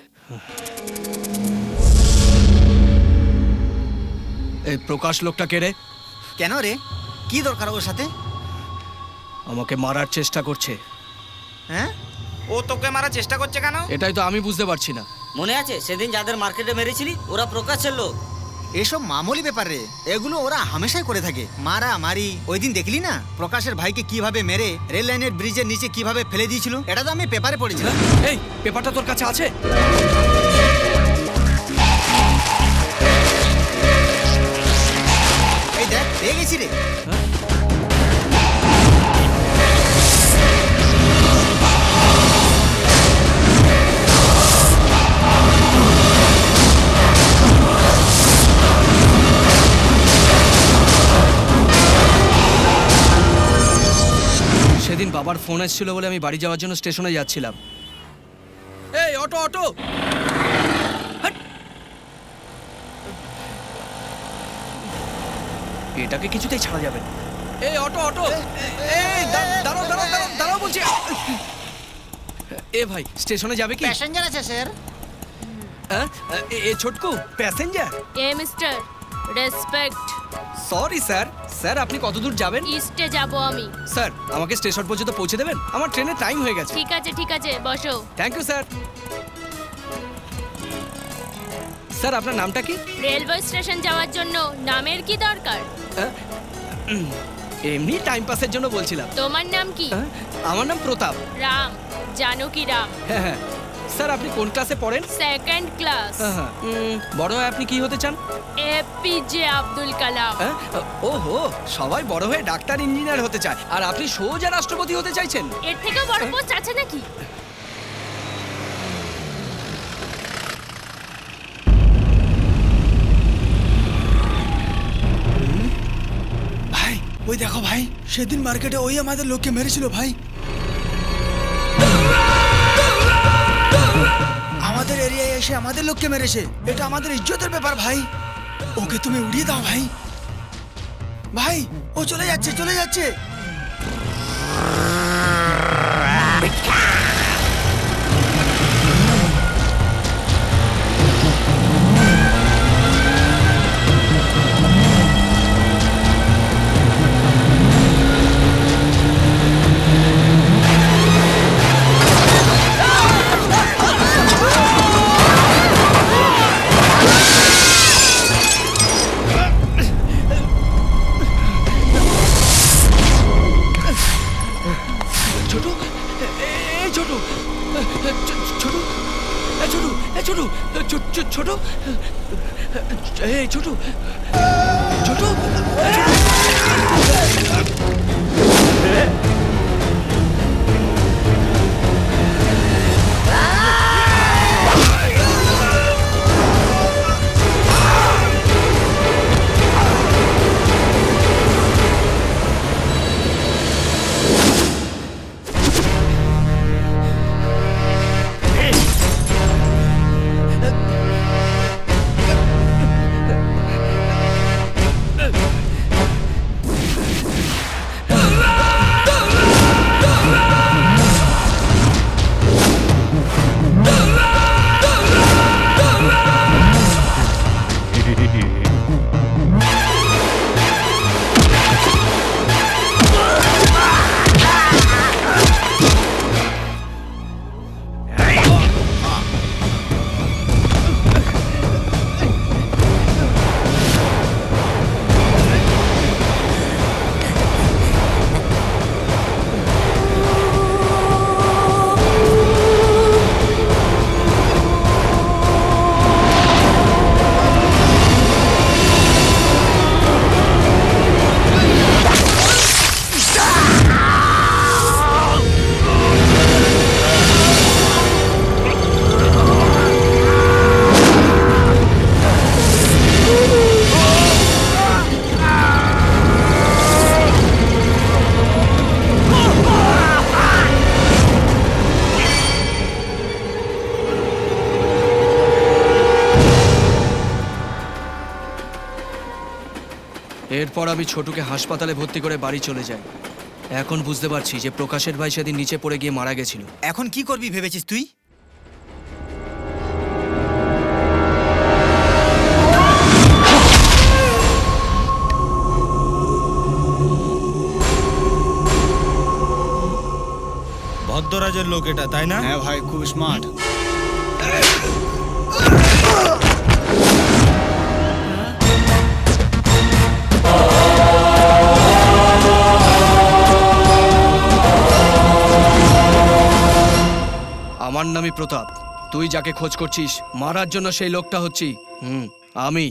এই প্রকাশ লোকটা কে রে? কেন রে, কি দরকার ওর সাথে? আমাকে মারার চেষ্টা করছে। হ্যাঁ, ও তোকে মারার চেষ্টা করছে কেন? এটাই তো আমি বুঝতে পারছি না। মনে আছে সেদিন যাদের মার্কেটে মেরেছিলি ওরা প্রকাশের লোক? এসব মামুলি ব্যাপার রে, এগুলো ওরা হামেশাই করে থাকে। মারা মারি, ওই দিন দেখলি না প্রকাশের ভাইকে কিভাবে মেরে রেল লাইনের ব্রিজের নিচে কিভাবে ফেলে দিয়েছিল? এটা তো আমি পেপারে পড়েছিলাম। এই পেপারটা তোর কাছে আছে? এই দেখ, পেয়ে গেছি রে। সেদিন বাবার ফোন এসেছিল বলে আমি বাড়ি যাওয়ার জন্য স্টেশনে যাচ্ছিলাম। এই অটো অটো, এটাকে কিছুতেই ছাড়া যাবে না। এই অটো অটো, এই দাঁড়াও দাঁড়াও দাঁড়াও দাঁড়াও বলছি। এ ভাই, স্টেশনে যাবে কি? প্যাসেঞ্জার আছে স্যার। এ ছোটকু প্যাসেঞ্জার? এ mister, respect. Sorry sir. Sir আপনি কত দূর যাবেন? ইস্টে যাব আমি। স্যার আমাকে স্টেশন পর্যন্ত পৌঁছে দেবেন? আমার ট্রেনের টাইম হয়ে গেছে। ঠিক আছে ঠিক আছে, বসো। Thank you sir. স্যার আপনার নামটা কি? রেলওয়ে স্টেশন যাওয়ার জন্য নামের কি দরকার? এমনি টাইম পাসের জন্য বলছিলাম। তোমার নাম কি? আমার নাম প্রতাপ। রাম, জানকী রাম। হ্যাঁ হ্যাঁ। স্যার আপনি কোন ক্লাসে পড়েন? Second class. হ্যাঁ। বড় হয়ে আপনি কি হতে চান? এপিজে আব্দুল কালাম। ওহো, সবাই বড় হয়ে ডাক্তার ইঞ্জিনিয়ার হতে চায়, আর আপনি সোজা রাষ্ট্রপতি হতে চাইছেন? এর থেকে বড় পোস্ট আছে নাকি? ভাই ওই দেখো ভাই, সেদিন মার্কেটে ওই আমাদের লোককে মেরেছিল ভাই। আমাদের এরিয়ায় এসে আমাদের লোককে মেরেছে, এটা আমাদের ইজ্জতের ব্যাপার ভাই। ওকে তুমি উড়িয়ে দাও ভাই। ভাই ও চলে যাচ্ছে চলে যাচ্ছে। ছোট, এই ছোট ছোট, এরপর আমি ছোটুকে হাসপাতালে ভর্তি করে বাড়ি চলে যাই। এখন বুঝতে পারছি যে প্রকাশের ভাই সেদিন নিচে পড়ে গিয়ে মারা গেছিল। এখন কি করবি ভেবেছিস তুই? ভদ্ররাজের লোক এটা, তাই না? হ্যাঁ ভাই, খুব স্মার্ট। আমার নামই প্রতাপ। তুই যাকে খোঁজ করছিস মারার জন্য সেই লোকটা হচ্ছি হুম আমি।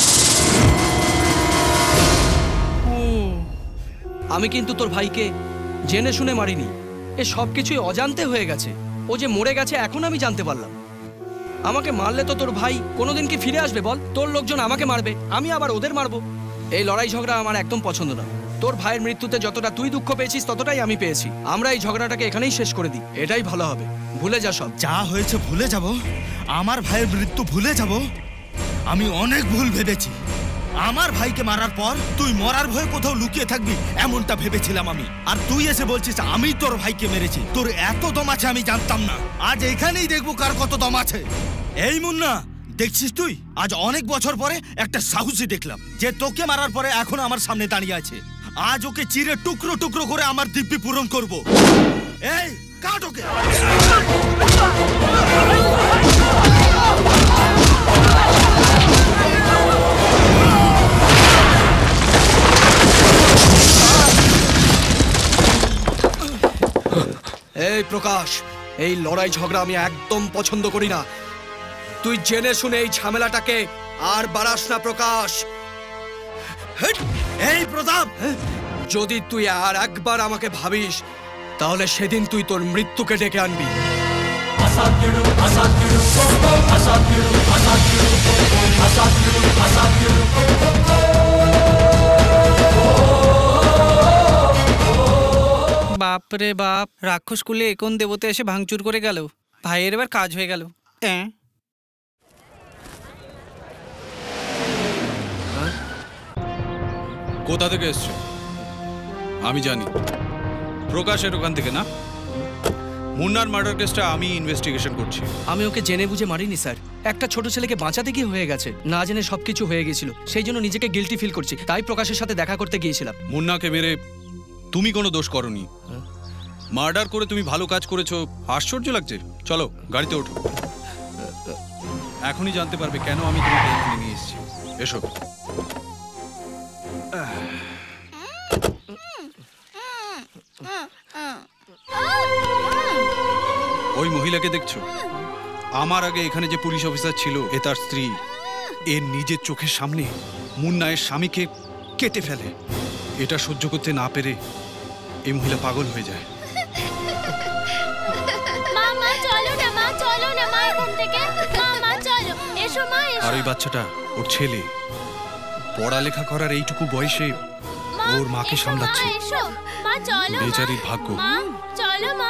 আমি কিন্তু তোর ভাইকে জেনে শুনে মারিনি, এ সব কিছুই অজান্তে হয়ে গেছে। ও যে মরে গেছে এখন আমি জানতে পারলাম। আমাকে মারলে তো তোর ভাই কোনোদিন কি ফিরে আসবে বল? তোর লোকজন আমাকে মারবে, আমি আবার ওদের মারবো। এই লড়াই ঝগড়া আমার একদম পছন্দ না। তোর ভাইয়ের মৃত্যুতে যতটা তুই দুঃখ পেয়েছিস ততটাই আমি পেয়েছি। আমরা এই ঝগড়াটাকে এখানেই শেষ করে দিই, এটাই ভালো হবে। ভুলে যা সব যা হয়েছে ভুলে যাব। আমার ভাইয়ের মৃত্যু ভুলে যাব? আমি অনেক ভুল ভেবেছি। আমার ভাইকে মারার পর তুই মরার ভয়ে কোথাও লুকিয়ে থাকবি এমনটা ভেবেছিলাম আমি। আর তুই এসে বলছিস আমি তোর ভাইকে মেরেছি। তোর এত দম আছে আমি জানতাম না। আজ এখানেই দেখবো কার কত দম আছে। এই মুন্না, দেখছিস তুই আজ অনেক বছর পরে একটা সাহসী দেখলাম যে তোকে মারার পরে এখন আমার সামনে দাঁড়িয়ে আছে। আজ ওকে চিরে টুকরো টুকরো করে আমার দিব্যি পূরণ করব। এই কাট ওকে। এই প্রকাশ, এই লড়াই ঝগড়া আমি একদম পছন্দ করি না। তুই জেনে শুনে এই ঝামেলাটাকে আর বাড়াস না প্রকাশ। এই প্রতাপ, যদি তুই আর একবার আমাকে ভাবিস তাহলে সেদিন তুই তোর মৃত্যুকে ডেকে আনবি। বাপরে বাপ, রাক্ষস কুলে একন দেবতা এসে ভাঙচুর করে গেল। ভাইয়ের এবার কাজ হয়ে গেল। কোথা থেকে এসছো? আমি জানি প্রকাশের ওখান থেকে না? মুন্নার মার্ডার কেসটা আমি ইনভেস্টিগেশন করছি। আমি ওকে জেনে বুঝে মারিনি স্যার। একটা ছোট ছেলেকে বাঁচাতে গিয়ে হয়ে গেছে, না জেনে সবকিছু হয়ে গেছিল। সেই জন্য নিজেকে গিল্টি ফিল করছি, তাই প্রকাশের সাথে দেখা করতে গিয়েছিলাম। মুন্নাকে মেরে তুমি কোনো দোষ করনি। মার্ডার করে তুমি ভালো কাজ করেছো, আশ্চর্য লাগছে। চলো গাড়িতে ওঠো, এখনই জানতে পারবে কেন আমি তোমাকে এখানে নিয়ে এসেছি। এসো। ওই মহিলাকে দেখছো? আমার আগে এখানে যে পুলিশ অফিসার ছিল এ তার স্ত্রী। এর নিজের চোখের সামনে মুন্নায়ের স্বামীকে কেটে ফেলে। এটা সহ্য করতে না পেরে এই মহিলা পাগল হয়ে যায়। মা মা চলো না, মা চলো না, মা ঘুম থেকে। মা মা চলো, এসো মা এসো। আর ওই বাচ্চাটা ওর ছেলে, পড়ালেখা করার এইটুকু বয়সে ওর মাকে সামলাচ্ছে। এসো মা, চলো। বেচারির ভাগ্য। মা চলো মা।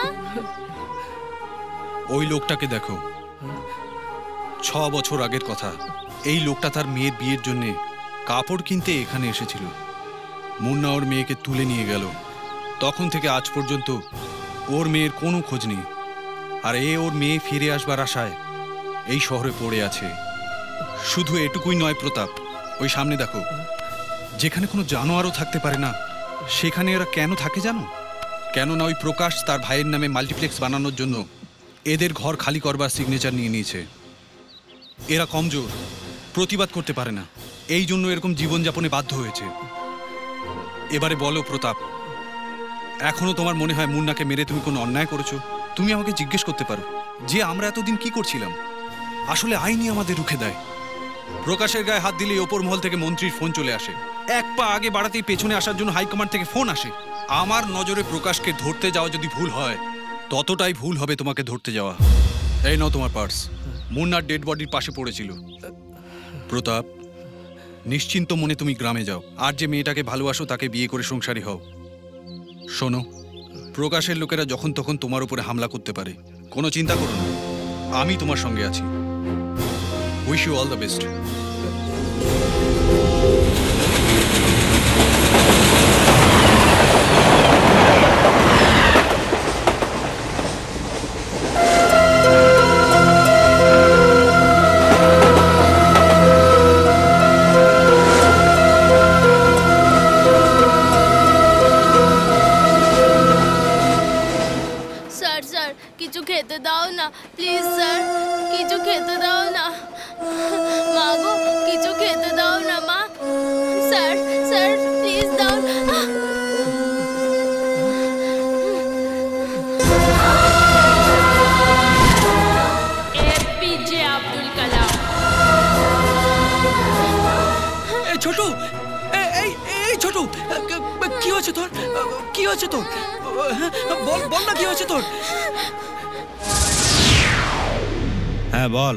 ওই লোকটাকে দেখো, ছ বছর আগের কথা। এই লোকটা তার মেয়ের বিয়ের জন্য কাপড় কিনতে এখানে এসেছিল। মুন্না ওর মেয়েকে তুলে নিয়ে গেল। তখন থেকে আজ পর্যন্ত ওর মেয়ের কোনো খোঁজ নেই। আর এ ওর মেয়ে ফিরে আসবার আশায় এই শহরে পড়ে আছে। শুধু এটুকুই নয় প্রতাপ, ওই সামনে দেখো, যেখানে কোনো জানোয়ারও থাকতে পারে না সেখানে এরা কেন থাকে জানো? কেননা ওই প্রকাশ তার ভাইয়ের নামে মাল্টিপ্লেক্স বানানোর জন্য এদের ঘর খালি করবার সিগনেচার নিয়ে নিয়েছে। এরা কমজোর, প্রতিবাদ করতে পারে না, এই জন্য এরকম জীবনযাপনে বাধ্য হয়েছে। এবারে বলো প্রতাপ, এখনো তোমার মনে হয় মুন্নাকে মেরে তুমি কোনো অন্যায় করেছো? তুমি আমাকে জিজ্ঞেস করতে পারো যে আমরা এতদিন কি করছিলাম। আসলে আইনই আমাদের রুখে দেয়। প্রকাশের গায়ে হাত দিলেই ওপর মহল থেকে মন্ত্রীর ফোন চলে আসে। এক পা আগে বাড়াতেই পেছনে আসার জন্য হাইকমান্ড থেকে ফোন আসে। আমার নজরে প্রকাশকে ধরতে যাওয়া যদি ভুল হয়, ততটাই ভুল হবে তোমাকে ধরতে যাওয়া। এই নাও তোমার পার্স, মুন্নার ডেড বডির পাশে পড়েছিল। প্রতাপ, নিশ্চিন্ত মনে তুমি গ্রামে যাও, আর যে মেয়েটাকে ভালোবাসো তাকে বিয়ে করে সংসারী হও। শোনো, প্রকাশের লোকেরা যখন তখন তোমার উপরে হামলা করতে পারে, কোনো চিন্তা করো না, আমি তোমার সঙ্গে আছি। Wish you all the best. Chhotu এ- এই এই ছোটু কি হয়েছে তোর কি হয়েছে তোর বল বল না কি হয়েছে তোর হ্যাঁ বল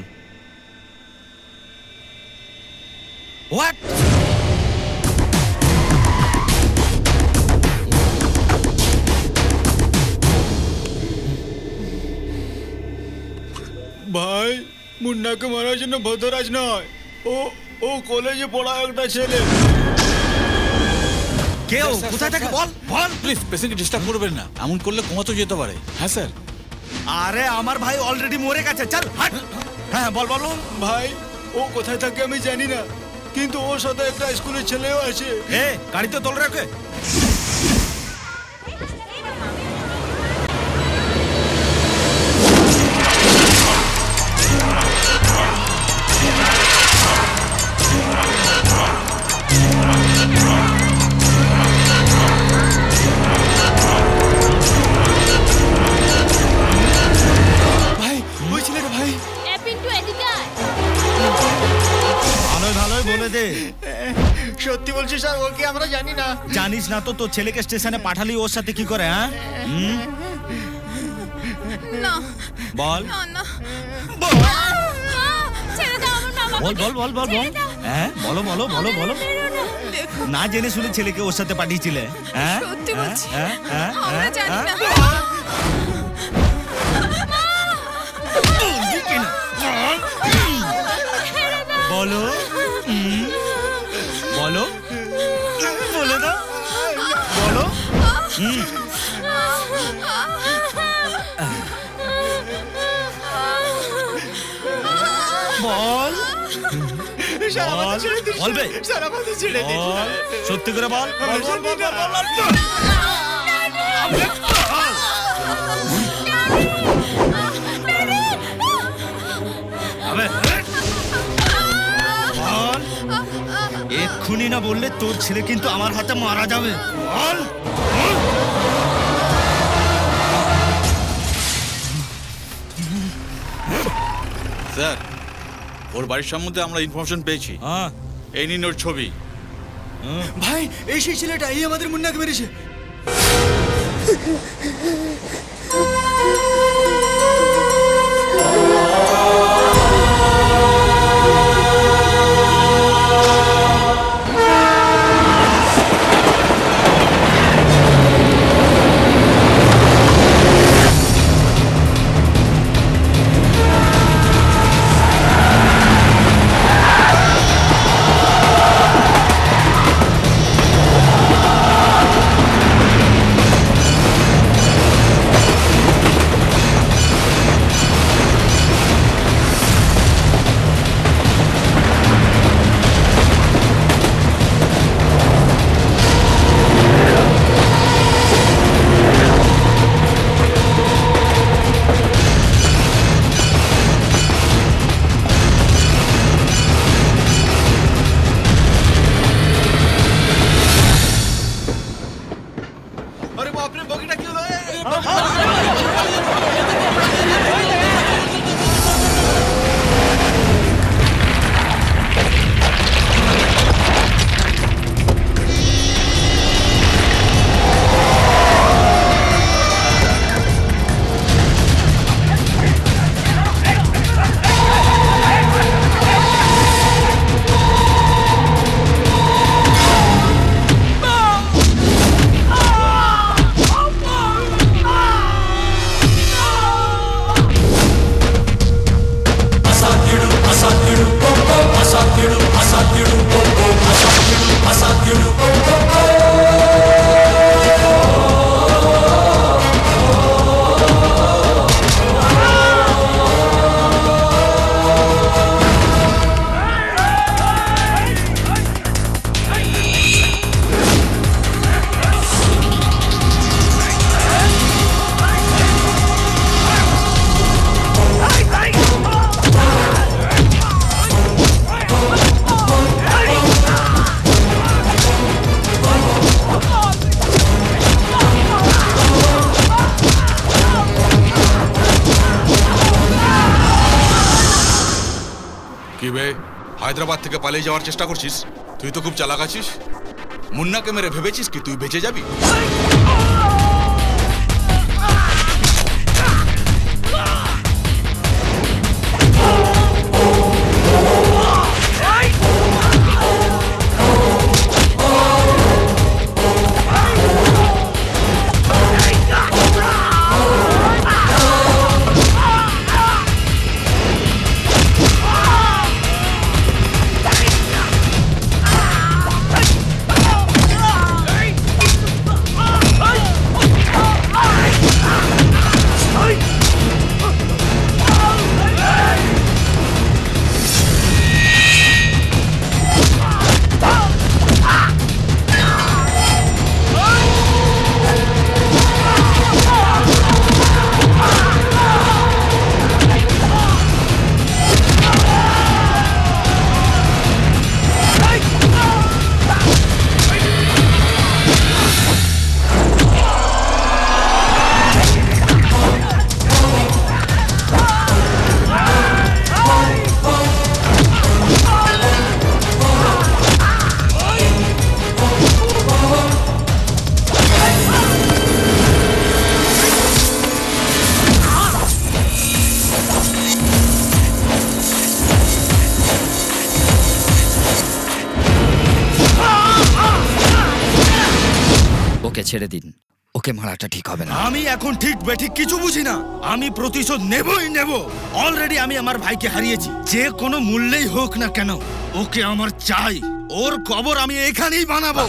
হোয়াট ভাই মুন্নাকে মারার জন্য ভদ্ররাজ নয় ও ও কলেজে পড়া একটা ছেলে কেউ কোথায় থাকে বল বল প্লিজ পেশেন্টকে ডিস্টার্ব করবেন না এমন করলে কমাতে যেতে পারে হ্যাঁ স্যার আরে আমার ভাই অলরেডি মরে গেছে চল হাট হ্যাঁ বল বল ভাই ও কোথায় থাকে আমি জানি না কিন্তু ওর সাথে একটা স্কুলের ছেলেও আছে এ গাড়িতে তোল রাখে ভাই ওই ছেলেটা ভাই এ পিন্টু এদিকে আয়। ভালোই ভালোই বলে দে সত্যি বলছি স্যার ওকে আমরা জানি না জানিস না তো তোর ছেলেকে স্টেশনে পাঠালি ওর সাথে কি করে হ্যাঁ হুম? না বল না না ছেড়ে দাও আমার মা বল বল বল বল বল হ্যাঁ বলো বলো বলো বলো দেখো না জেনে শুনে ছেলেকে ওর সাথে পাঠিয়েছিলে হ্যাঁ সত্যি হ্যাঁ? বলছি। হ্যাঁ? হ্যাঁ? আমরা হ্যাঁ? জানি না বলবি কি না? বলো হুম? বলো বলে দাও বলো হুম। বল বল বলবে স্যার আমাদের ছেড়ে দিন বল সত্যি করে বল বল বল বল বল বল বল আবে বল এক্ষুনি না বললে তোর ছেলে কিন্তু আমার হাতে মারা যাবে বল স্যার ওর বাড়ির সম্বন্ধে আমরা ইনফরমেশন পেয়েছি এই নিন ওর ছবি ভাই এই সেই ছেলেটা এই আমাদের মুন্নাকে মেরেছে अरे बाप रे बगीटा क्यों लाए হায়দ্রাবাদ থেকে পালিয়ে যাওয়ার চেষ্টা করছিস? তুই তো খুব চালাক আছিস। মুন্নাকে মেরে ভেবেছিস কি তুই বেঁচে যাবি? ছেড়ে দিন, ওকে মারাটা ঠিক হবে না। আমি এখন ঠিক বেঠিক কিছু বুঝি না, আমি প্রতিশোধ নেবই নেব। অলরেডি আমি আমার ভাইকে হারিয়েছি, যে কোনো মূল্যেই হোক না কেন ওকে আমার চাই। ওর কবর আমি এখানেই বানাবো।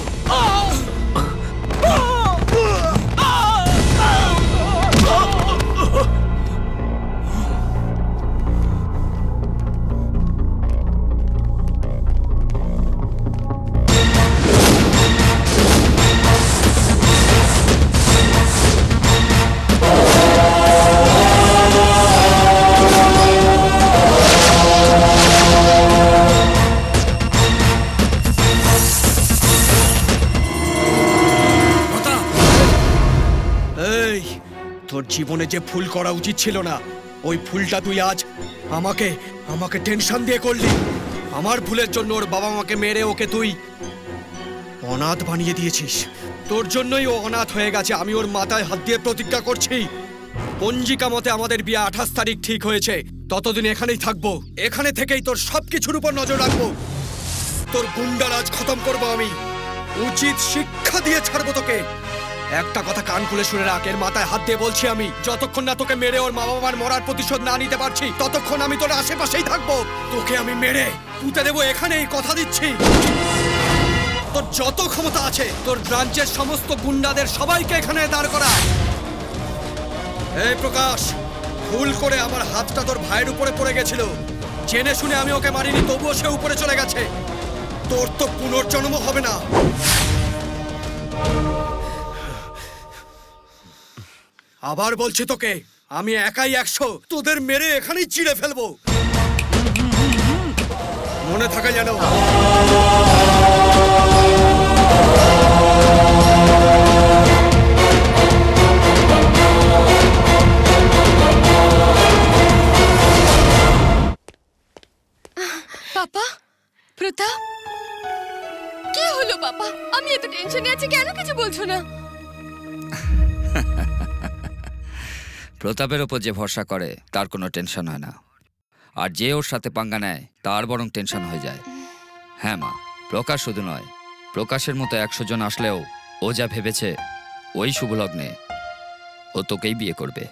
তোর জীবনে যে ভুল করা উচিত ছিল না, ওই ভুলটা তুই আজ আমাকে আমাকে টেনশন দিয়ে করলি। আমার ভুলের জন্য ওর বাবা মাকে মেরে ওকে তুই অনাথ বানিয়ে দিয়েছিস। তোর জন্যই ও অনাথ হয়ে গেছে। আমি ওর মাথায় হাত দিয়ে প্রতিজ্ঞা করছি, পঞ্জিকা মতে আমাদের বিয়ে আঠাশ তারিখ ঠিক হয়েছে। ততদিন এখানেই থাকবো, এখানে থেকেই তোর সবকিছুর উপর নজর রাখবো। তোর গুন্ডারাজ খতম করবো আমি, উচিত শিক্ষা দিয়ে ছাড়বো তোকে। একটা কথা কান খুলে শুনে রাখ, এর মাথায় হাত দিয়ে বলছি আমি, যতক্ষণ না তোকে মেরে ওর মা বাবার মরার প্রতিশোধ না নিতে পারছি ততক্ষণ আমি তোর আশেপাশেই থাকবো। তোকে আমি মেরে পুঁতে দেবো এখানেই, কথা দিচ্ছি। তোর যত ক্ষমতা আছে তোর ব্রাঞ্চের সমস্ত গুন্ডাদের সবাইকে এখানে দাঁড় করা। এই প্রকাশ, ভুল করে আমার হাতটা তোর ভাইয়ের উপরে পড়ে গেছিল, জেনে শুনে আমি ওকে মারিনি, তবুও সে উপরে চলে গেছে। তোর তো পুনর্জন্ম হবে না। আবার বলছি তোকে, আমি একাই একশো, তোদের মেরে এখানেই চিড়ে ফেলবো, মনে থাকে যেন। পাপা, প্রতাপ, কি হলো পাপা? আমি এত টেনশনে আছি, কেন কিছু বলছো না? প্রতাপের ওপর যে ভরসা করে তার কোনো টেনশন হয় না, আর যে ওর সাথে পাঙ্গা নেয় তার বরং টেনশন হয়ে যায়। হ্যাঁ মা, প্রকাশ শুধু নয়, প্রকাশের মতো একশো জন আসলেও ও যা ভেবেছে ওই শুভলগ্নে ও তোকেই বিয়ে করবে।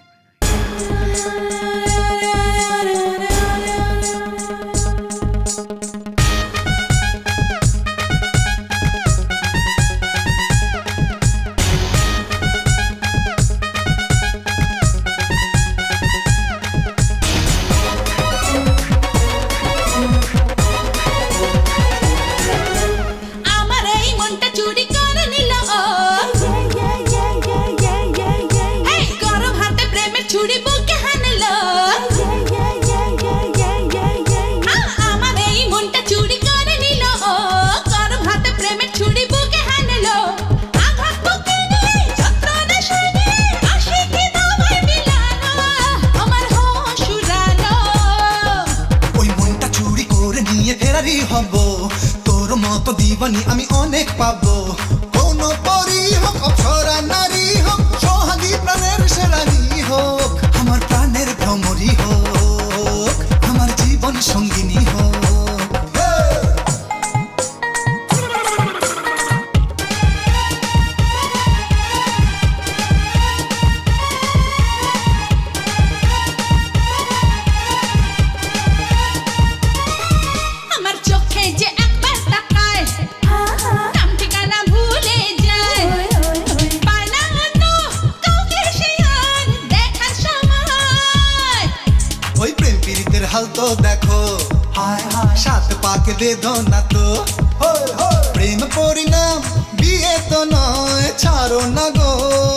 গরম হাতে প্রেম জীবনী আমি অনেক পাবো কোন পরি হোক অপ্সরা নারী হোক সোহাগী প্রাণের সেরানি হোক আমার প্রাণের ভ্রমরী হোক আমার জীবন সঙ্গিনী হোক हाल तो देखो हाय हाय सात पाक दे दो ना तो प्रेम परिणाम बिये तो नय ছাড়ো না গো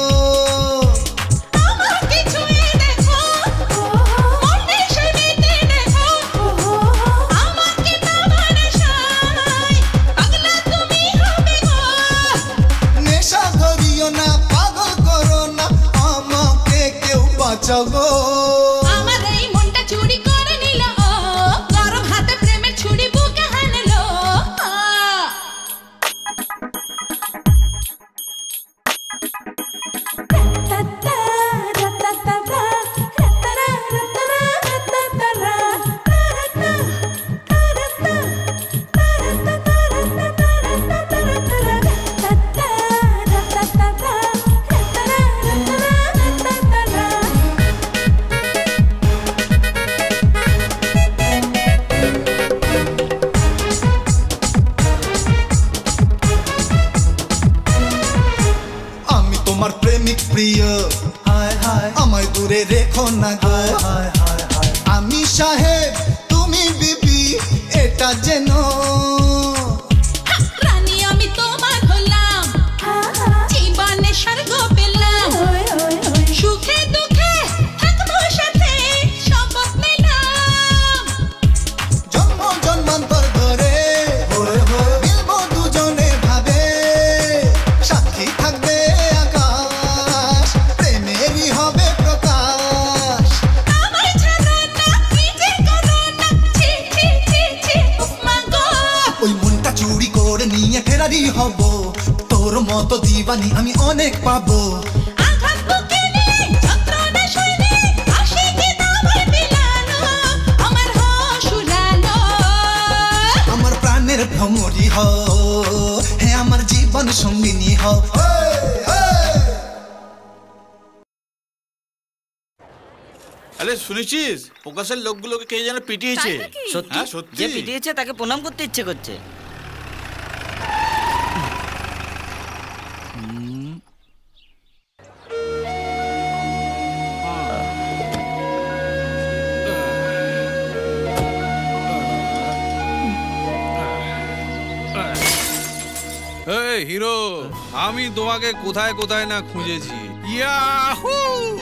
আমাকে ছুঁয়ে দেখো মনে সেবিতে দেখো আমাকে তোমার সাই পাগলা তুমি হবে গো নেশা ধরিও না পাগল করো না আমাকে কেউ বাঁচাও গো প্রিয় হায় হায় আমায় দূরে রেখো না গো হায় হায় হায় আমি সাহেব তুমি বিবি এটা যেন রানী আমি তোমার হলাম জীবনে স্বর্গ পেলাম সুখে দুঃখে থাকবো সাথে শপথ নিলাম জন্ম জন্মান্তর ধরে মিলবো দুজনে ভাবে সাক্ষী থাকবে হব তোর মতো দিবানি আমি অনেক পাবো আঘাত বুকেলে যন্ত্রণা সইলে আশিকে তোমায় মিলানো আমার হোশ উড়ানো আমার প্রাণের ভ্রমরী হও হে আমার জীবন সঙ্গিনী হও আরে শুনেছিস প্রকাশের লোকগুলোকে কে যেন পিটিয়েছে সত্যি সত্যি যে পিটিয়েছে তাকে প্রণাম করতে ইচ্ছে করছে হিরো আমি তোমাকে কোথায় কোথায় না খুঁজেছি ইয়াহু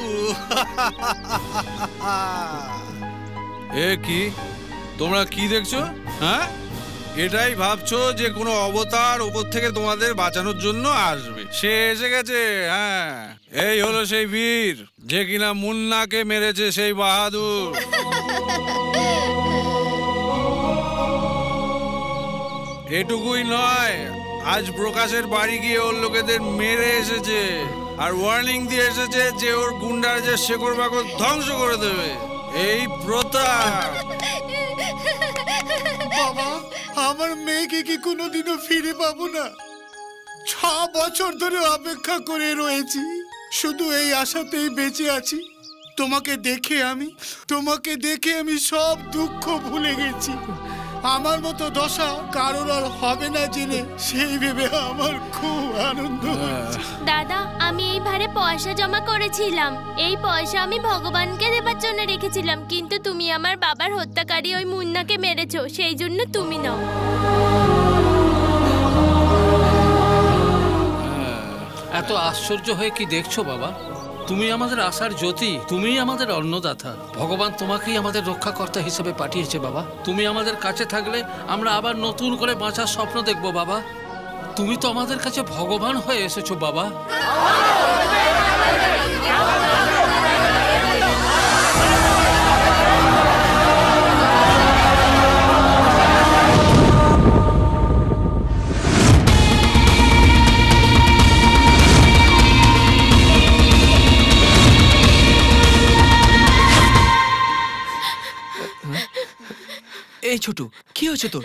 এ কি তোমরা কি দেখছো হ্যাঁ এটাই ভাবছো যে কোনো অবতার উপর থেকে তোমাদের বাঁচানোর জন্য আসবে সে এসে গেছে হ্যাঁ এই হলো সেই বীর যে কিনা মুন্নাকে মেরেছে সেই বাহাদুর এটুকুই নয় আজ প্রকাশের বাড়ি গিয়ে ওর লোকেদের মেরে এসেছে আর ওয়ার্নিং দিয়ে এসেছে যে ওর গুন্ডার যে শেকড় বাকড় ধ্বংস করে দেবে এই প্রতাপ বাবা আমার মেয়েকে কি কোনোদিনও ফিরে পাবো না ছ বছর ধরে অপেক্ষা করে রয়েছি শুধু এই আশাতেই বেঁচে আছি তোমাকে দেখে আমি তোমাকে দেখে আমি সব দুঃখ ভুলে গেছি আমার মতো দশা কারোর আর হবে না জেনে সেই ভেবে আমার খুব আনন্দ হচ্ছে দাদা আমি এই ভারে পয়সা জমা করেছিলাম এই পয়সা আমি ভগবানকে দেবার জন্য রেখেছিলাম কিন্তু তুমি আমার বাবার হত্যাকারী ওই মুন্নাকে মেরেছো সেই জন্য তুমি নাও এত আশ্চর্য হয়ে কি দেখছো বাবা তুমি আমাদের আশার জ্যোতি তুমিই আমাদের অন্নদাতা ভগবান তোমাকেই আমাদের রক্ষাকর্তা হিসেবে পাঠিয়েছে বাবা তুমি আমাদের কাছে থাকলে আমরা আবার নতুন করে বাঁচার স্বপ্ন দেখব বাবা তুমি তো আমাদের কাছে ভগবান হয়ে এসেছো বাবা এই ছোটু, কি হয়েছে তোর?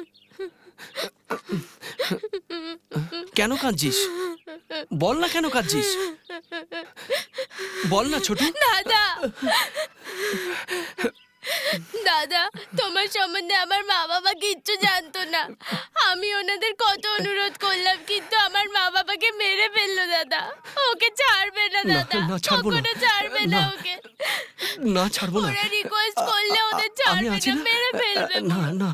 কেন কাঁদছিস? বল না কেন কাঁদছিস? বল না ছোটু। দাদা দাদা তোমার সম্বন্ধে আমার মা বাবা কিচ্ছু জানতো না। আমি ওনাদের কত অনুরোধ করলাম, কিন্তু আমার মা বাবাকে মেরে ফেললো দাদা। ওকে ছাড়বে না দাদা, কখনো ছাড়বে না ওকে। না ছাড়বো না। ওরা রিকোয়েস্ট করলে ওদের ছাড়বে না, মেরে ফেলবে। না না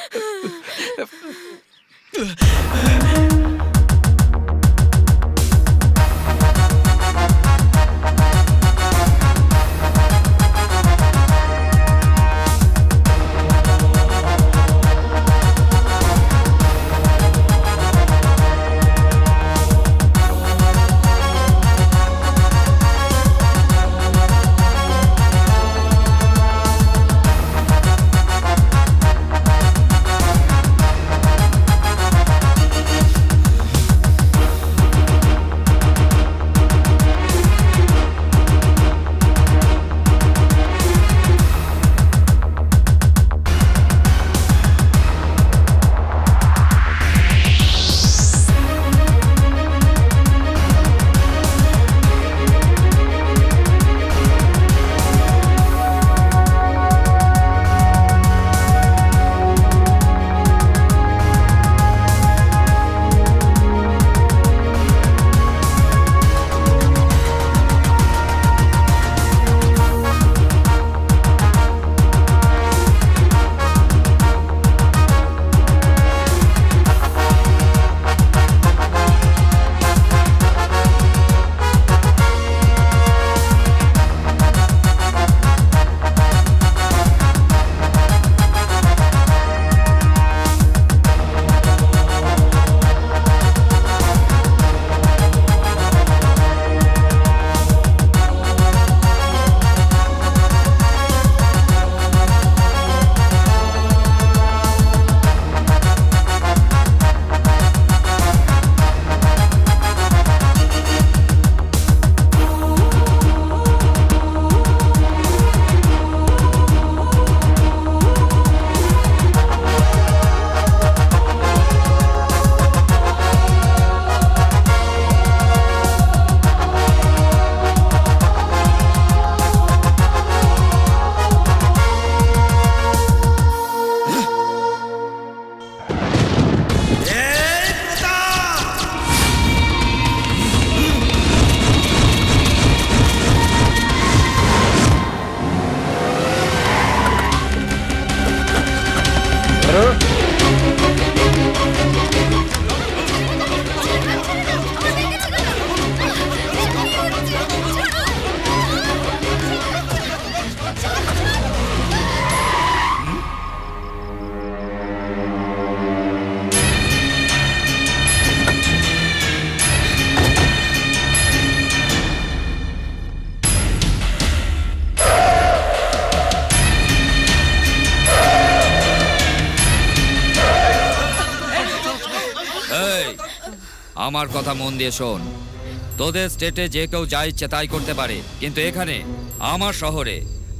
আমার কথা মন দিয়ে শোন। তোদের স্টেটে যে কেউ যা ইচ্ছে তাই করতে পারে, কিন্তু এখানে আমার শহরে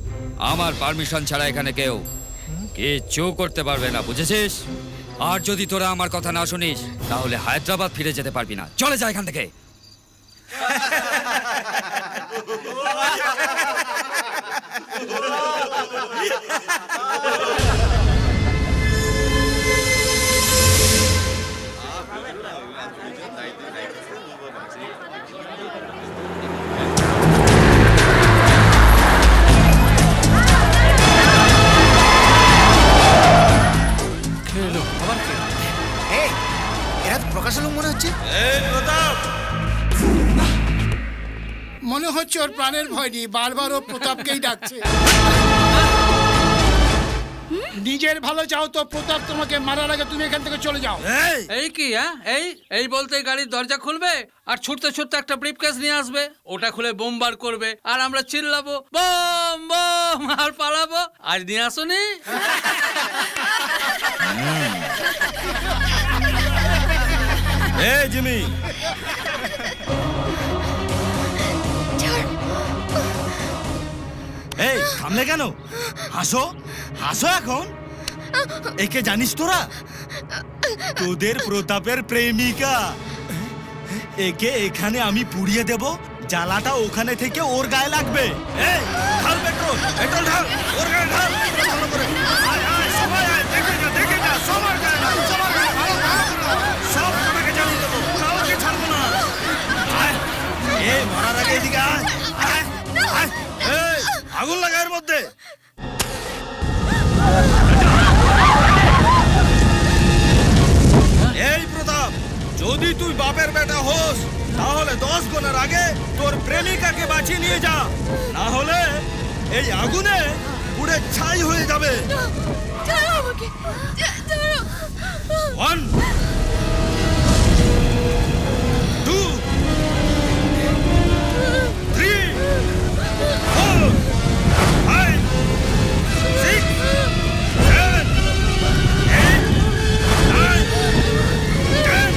আমার পারমিশন ছাড়া এখানে কেউ কিচ্ছু করতে পারবে না, বুঝেছিস? আর যদি তোরা আমার কথা না শুনিস তাহলে হায়দ্রাবাদ ফিরে যেতে পারবি না। চলে যা এখান থেকে। মনে হচ্ছে ওর প্রাণের ভয় নেই, বারবার ও প্রতাপকেই ডাকছে। নিজের ভালো চাও তো প্রতাপ তোমাকে মারার আগে তুমি এখান থেকে চলে যাও। এই কি হ্যাঁ এই এই বলতে গাড়ির দরজা খুলবে আর ছুটতে ছুটতে একটা ব্রিফকেস নিয়ে আসবে, ওটা খুলে বোম বার করবে আর আমরা চিল্লাবো বোম বোম আর পালাবো। আজ নিয়ে আসুনি? এই জিমি, এই থামলে কেন? হাসো হাসো এখন। একে জানিস তোরা? তোদের প্রতাপের প্রেমিকা। একে এখানে আমি পুড়িয়ে দেব, জ্বালাটা ওখানে থেকে ওর গায়ে লাগবে। এই ঢাল পেট্রোল, পেট্রোল ঢাল, ওর গায়ে ঢাল ভালো করে। আয় আয় সবাই আয়, দেখে যা দেখে যা, সবার গায়ে ঢাল, সবার গায়ে ভালো ভালো করে। সব তোমাকে জ্বালিয়ে দেবো, কাউকে ছাড়বো না। আয় এই মরার আগে এদিকে আয়, আয় আয়। এই আগুন লাগা এর মধ্যে। এই প্রতাপ, যদি তুই বাপের বেটা হোস তাহলে দশ গুণের আগে তোর প্রেমিকাকে বাঁচিয়ে নিয়ে যা, না হলে এই আগুনে পুড়ে ছাই হয়ে যাবে। One two three four five six seven eight nine ten.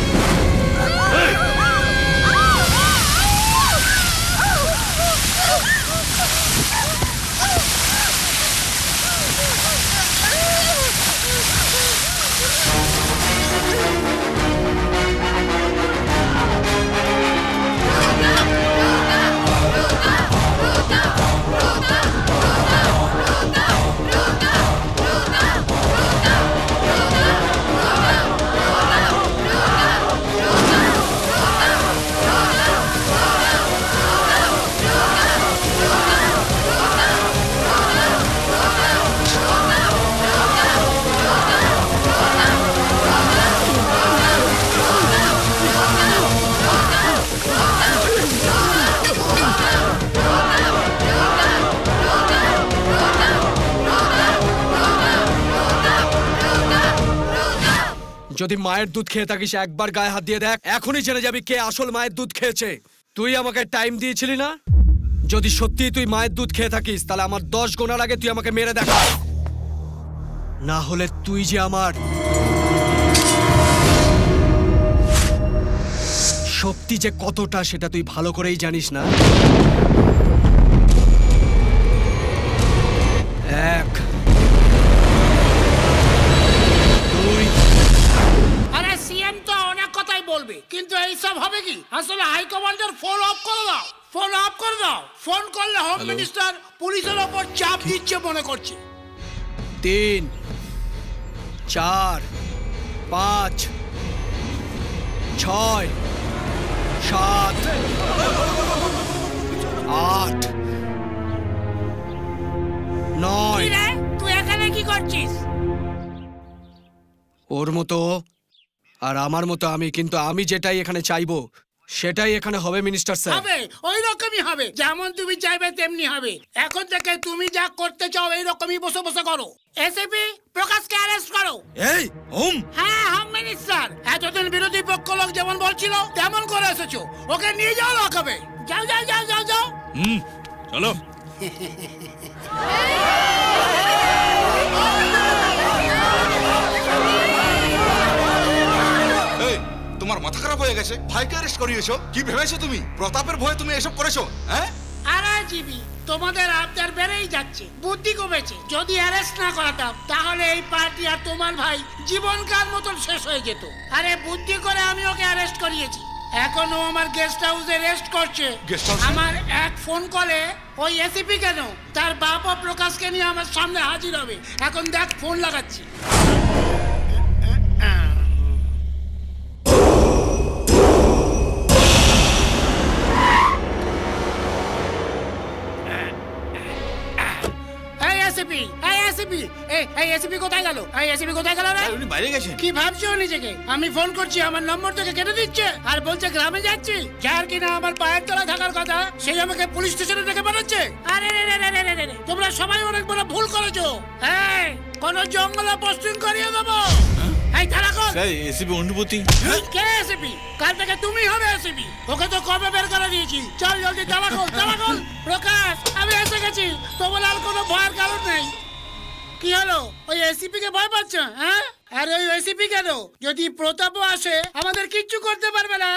যদি মায়ের দুধ খেয়ে থাকিস একবার গায়ে হাত দিয়ে দেখ, এখনই জেনে যাবি কে আসল মায়ের দুধ খেয়েছে। তুই আমাকে টাইম দিয়েছিলি না? যদি সত্যি তুই মায়ের দুধ খেয়ে থাকিস তাহলে আমার দশ গোনার আগে তুই আমাকে মেরে দেখা, না হলে তুই যে আমার শক্তি যে কতটা সেটা তুই ভালো করেই জানিস না। এক দুই। আরে সিএম তো অনেক কথাই বলবে, কিন্তু এইসব হবে কি? আসলে হাই কমান্ডার ফোন অফ করে দাও, ফোন অফ করে দাও। ফোন করলে হোম মিনিস্টার পুলিশের ওপর চাপ দিচ্ছে মনে করছে। তিন চার পাঁচ ছয় সাত আট নয়। তুই এখানে কি করছিস? ওর মতো আর আমার মতো আমি, কিন্তু আমি যেটাই এখানে চাইবো সেটাই এখানে হবে মিনিস্টার স্যার। হবে, ওই রকমই হবে, যেমন তুমি চাইবে তেমনি হবে। এখন থেকে তুমি যা করতে চাও এই রকমই বসে বসে করো। এসিপি প্রকাশকে অ্যারেস্ট করো। এই হোম। হ্যাঁ হোম মিনিস্টার, এতদিন বিরোধী পক্ষ লোক যেমন বলছিল তেমন করে এসেছো, ওকে নিয়ে যাও লকাবে। যাও যাও যাও যাও যাও। হুম চলো। তোমার মাথা খারাপ হয়ে গেছে? ভাইকে অ্যারেস্ট করিয়েছো? কি ভেবেছো তুমি? প্রতাপের ভয়ে তুমি এসব করেছো? হ্যাঁ আরে জিবি, তোমাদের আবদার বেড়েই যাচ্ছে, বুদ্ধি কমেছে। যদি অ্যারেস্ট না করাতাম তাহলে এই পার্টি আর তোমার ভাই জীবনকাল মতন শেষ হয়ে যেত। আরে বুদ্ধি করে আমি ওকে অ্যারেস্ট করিয়েছি। এখনো আমার গেস্ট হাউসে রেস্ট করছে। আমার এক ফোন কলে ওই এসিপি কেন তার বাপ ও প্রকাশকে নিয়ে আমার সামনে হাজির হবে। এখন দেখ ফোন লাগাচ্ছি। কোথায় গেল? কোথায় গেল রে? উনি বাইরে গেছেন। কি ভাবছো নিজেকে? আমি ফোন করছি, আমার নম্বর থেকে কেটে দিচ্ছে আর বলছে গ্রামে যাচ্ছি। যার কিনা আমার পায়ের তলা থাকার কথা সেই আমাকে পুলিশ স্টেশনে ডেকে পাঠাচ্ছে। আরে রে রে রে রে রে, তোমরা সবাই অনেক বড় ভুল করেছো। এই কোন জঙ্গলে পোস্টিং করিয়ে দেবো। এই ধারা কর। এই এসিপি অনুভূতি। কে এসিপি? কাল থেকে তুমি হবে এসিপি। ওকে তো কবে বের করে দিয়েছি। চল জলদি তালা খোল, তালা খোল। প্রকাশ, আমি এসে গেছি, তোমার আর কোনো ভয়ের কারণ নেই। কি হলো? ওই এসিপি কে ভয় পাচ্ছ? হ্যাঁ, আর ওই এসিপি কেন? যদি প্রতাপও আসে আমাদের কিচ্ছু করতে পারবে না।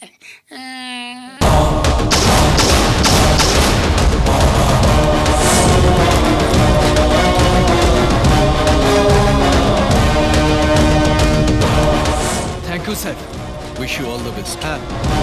হ্যাঁ sir. Wish you all the best. হ্যাঁ।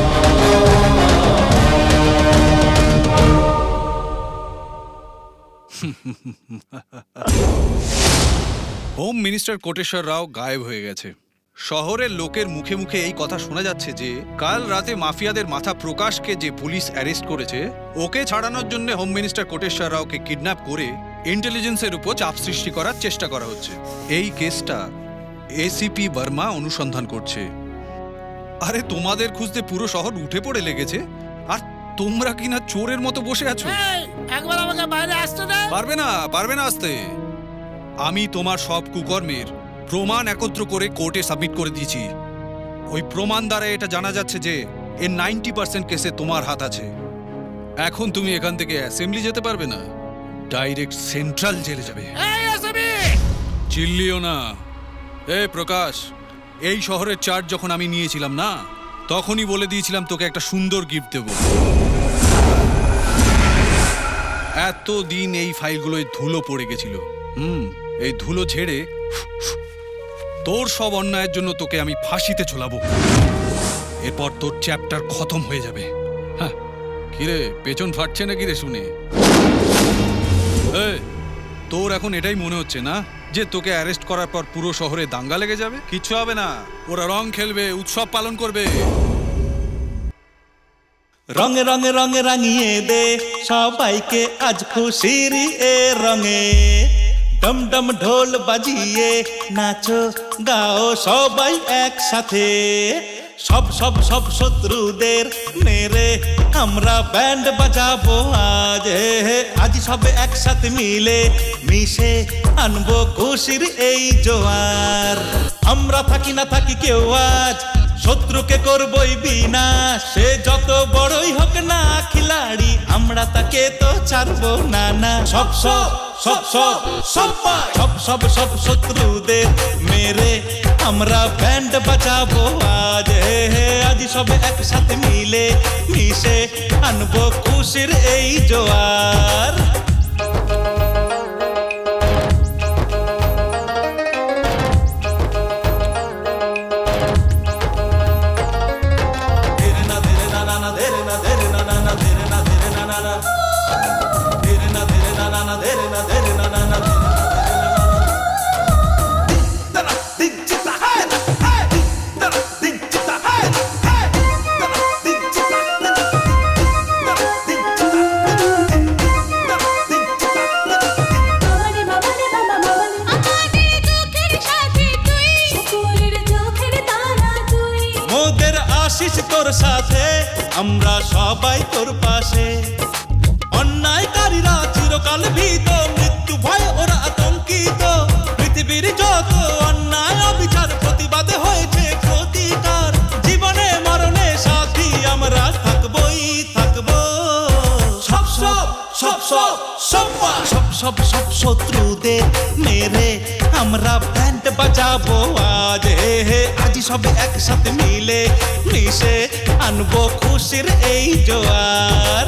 হোম মিনিস্টার কোটেশ্বর রাও গায়েব হয়ে গেছে। শহরের লোকের মুখে মুখে এই কথা শোনা যাচ্ছে যে কাল রাতে মাফিয়াদের মাথা প্রকাশকে যে পুলিশ অ্যারেস্ট করেছে, ওকে ছাড়ানোর জন্য হোম মিনিস্টার কোটেশ্বর রাওকে কিডন্যাপ করে ইন্টেলিজেন্সের উপর চাপ সৃষ্টি করার চেষ্টা করা হচ্ছে। এই কেসটা এসিপি বর্মা অনুসন্ধান করছে। আরে তোমাদের খুঁজতে পুরো শহর উঠে পড়ে লেগেছে, আর তোমরা কিনা চোরের মতো বসে আছো। একবার আমাকে বাইরে আসতে দে। পারবে না, পারবে না আসতে। আমি তোমার সব কুকর্মের প্রমাণ একত্র করে কোর্টে সাবমিট করে দিয়েছি। ওই প্রমাণ দ্বারা এটা জানা যাচ্ছে যে এর নাইনটি পার্সেন্ট কেসে তোমার হাত আছে। এখন তুমি এখান থেকে অ্যাসেম্বলি যেতে পারবে না, ডাইরেক্ট সেন্ট্রাল জেলে যাবে। চিল্লিও না। এ প্রকাশ, এই শহরের চার্জ যখন আমি নিয়েছিলাম না, তখনই বলে দিয়েছিলাম তোকে একটা সুন্দর গিফট দেব। এতদিন এই ফাইলগুলোয় ধুলো পড়ে গেছিল। হুম, এই ধুলো ঝেড়ে তোর সব অন্যায়ের জন্য তোকে আমি ফাঁসিতে ঝোলাবো। এরপর তোর চ্যাপ্টার খতম হয়ে যাবে। হ্যাঁ, কিরে পেছন ফাটছে না কিরে শুনে? তোর এখন এটাই মনে হচ্ছে না যে তোকে অ্যারেস্ট করার পর পুরো শহরে দাঙ্গা লেগে যাবে? কিচ্ছু হবে না, ওরা রং খেলবে, উৎসব পালন করবে। রঙে রঙে রঙে রাঙিয়ে দে সবাইকে আজ খুশির এ রঙে, ডম ডম ঢোল বাজিয়ে নাচো গাও সবাই একসাথে। সব সব সব শত্রুদের মেরে আমরা ব্যান্ড বাজাবো আজ। আজ সবে একসাথে মিলে মিশে আনবো খুশির এই জোয়ার। আমরা থাকি না থাকি কেউ আজ শত্রুকে করবই বিনাশ। সে যত বড়ই হোক না খিলাড়ি, আমরা তাকে তো ছাড়বো না না। সব সব সব সব সব সব সব সব শত্রুদের মেরে আমরা ব্যান্ড বাজাবো আজ। আজ সবে একসাথে মিলে মিশে আনবো খুশির এই জোয়ার। তোর সাথে আমরা সবাই তোর পাশে। অন্যায়কারীরা চিরকাল ভীত, মৃত্যু ভয় ওরা আতঙ্কিত। পৃথিবীর যত অন্যায় অবিচার প্রতিবাদে হয়েছে প্রতিকার। জীবনে মরণে সাথী আমরা থাকবই থাকবো। সব সব সব সব সব সব সব সব শত্রুদের মেরে আমরা ব্যান্ড বাজাবো আজ। আজ সবে একসাথে মিলে মিশে আনবো খুশির এই জোয়ার।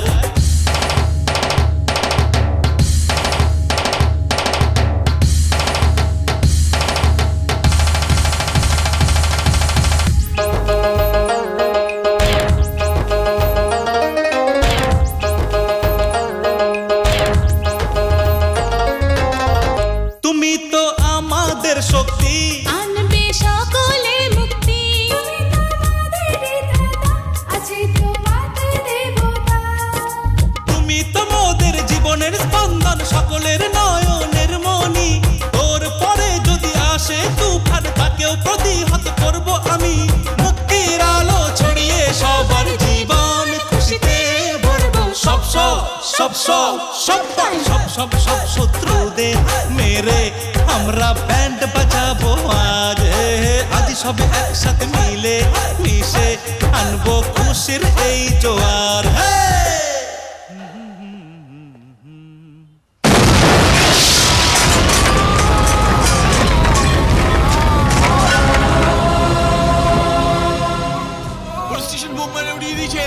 তুমি তো আমাদের শক্তি, আনবে সকলে মুক্তি। তুমি তো মোদের জীবনের স্পন্দন, সকলের নয়নের মনি। তোর পরে যদি আসে তুফান, তাকেও প্রতিহত করব আমি। মুক্তির আলো ছড়িয়ে সবার জীবন খুশিতে ভরবো। সব সব সব সব সব সব সব সব শত্রুদের মেরে আমরা ব্যান্ড বাজাবো আজ। আজ সবে একসাথে মিলে মিশে আনবো খুশির এই জোয়ার। পুলিশ স্টেশন বোম মেরে উড়িয়ে দিয়েছে।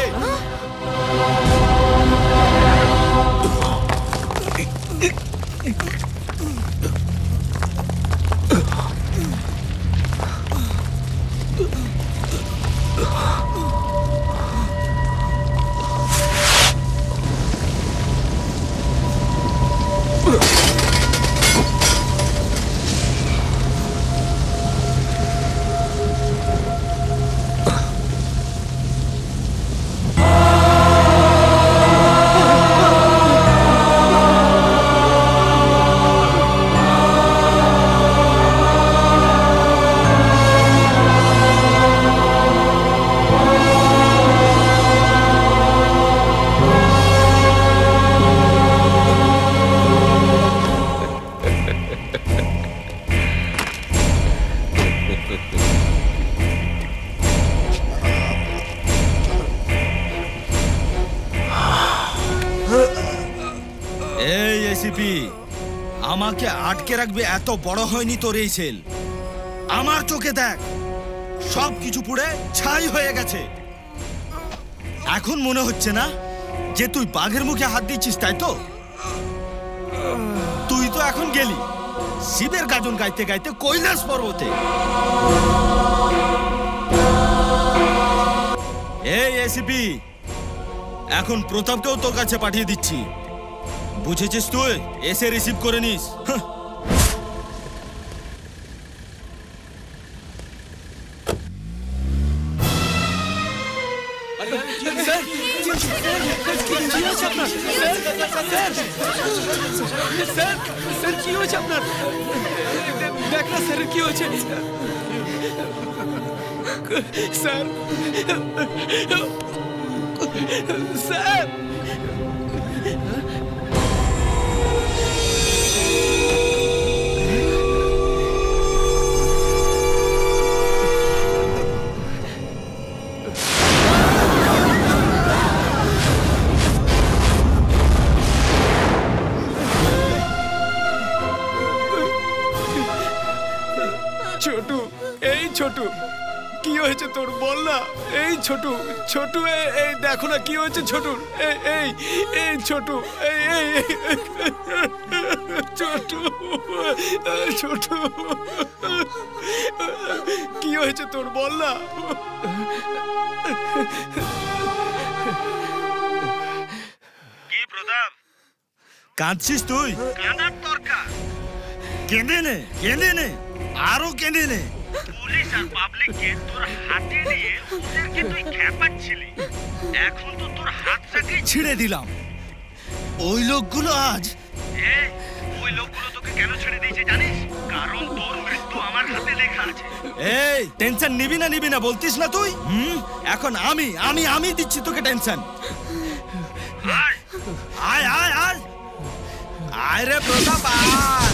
এই এসিপি, আমাকে আটকে রাখবে এত বড় হয়নি তোর এই সেল। আমার চোখে দেখ, সব কিছু পুড়ে ছাই হয়ে গেছে। এখন মনে হচ্ছে না যে তুই বাঘের মুখে হাত দিচ্ছিস, তাই তো? তুই তো এখন গেলি শিবের গাজন গাইতে গাইতে কৈলাস পর্বতে। এই এসিপি, এখন প্রতাপকেও তোর কাছে পাঠিয়ে দিচ্ছি, বুঝেছিস? তুই এসে রিসিভ করে নিস। কি হয়েছে আপনার? দেখ না স্যার, কি হয়েছে স্যার? স্যার ছোটু, এই ছোটু, কি হয়েছে তোর বল না? এই ছোটু, ছোটু, এই দেখো না কি হয়েছে ছোটুর। এই এই এই ছোটু, এই এই ছোটু, ছোটু, কি হয়েছে তোর বল না? কি প্রতাপ, কাঁদছিস তুই? কাঁদার দরকার, কেঁদে নে, কেঁদে নে, আরো কেঁদে নে। পুলিশ আর পাবলিককে তোর হাতে নিয়ে ওদেরকে তুই খেপাচ্ছিলি, এখন তো তোর হাতটাকে ছিঁড়ে দিলাম। ওই লোকগুলো আজ, ওই লোকগুলো তোকে কেন ছেড়ে দিয়েছে জানিস? কারণ তোর মৃত্যু আমার হাতে লেখা আছে। এই টেনশন নিবি না নিবি না বলতিস না তুই? হুম, এখন আমি আমি আমি দিচ্ছি তোকে টেনশন। আয় আয় আয় আয় আয় রে প্রতাপ, আয়।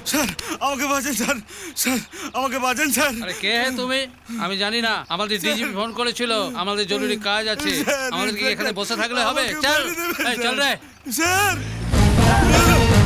স্যার আমাকে বাঁচান স্যার স্যার আমাকে বাঁচান স্যার আরে কে হে তুমি? আমি জানি না। আমাদের ডিজিপি ফোন করেছিল, আমাদের জরুরি কাজ আছে। আমাদের কি এখানে বসে থাকলে হবে? চল এই চল রে স্যার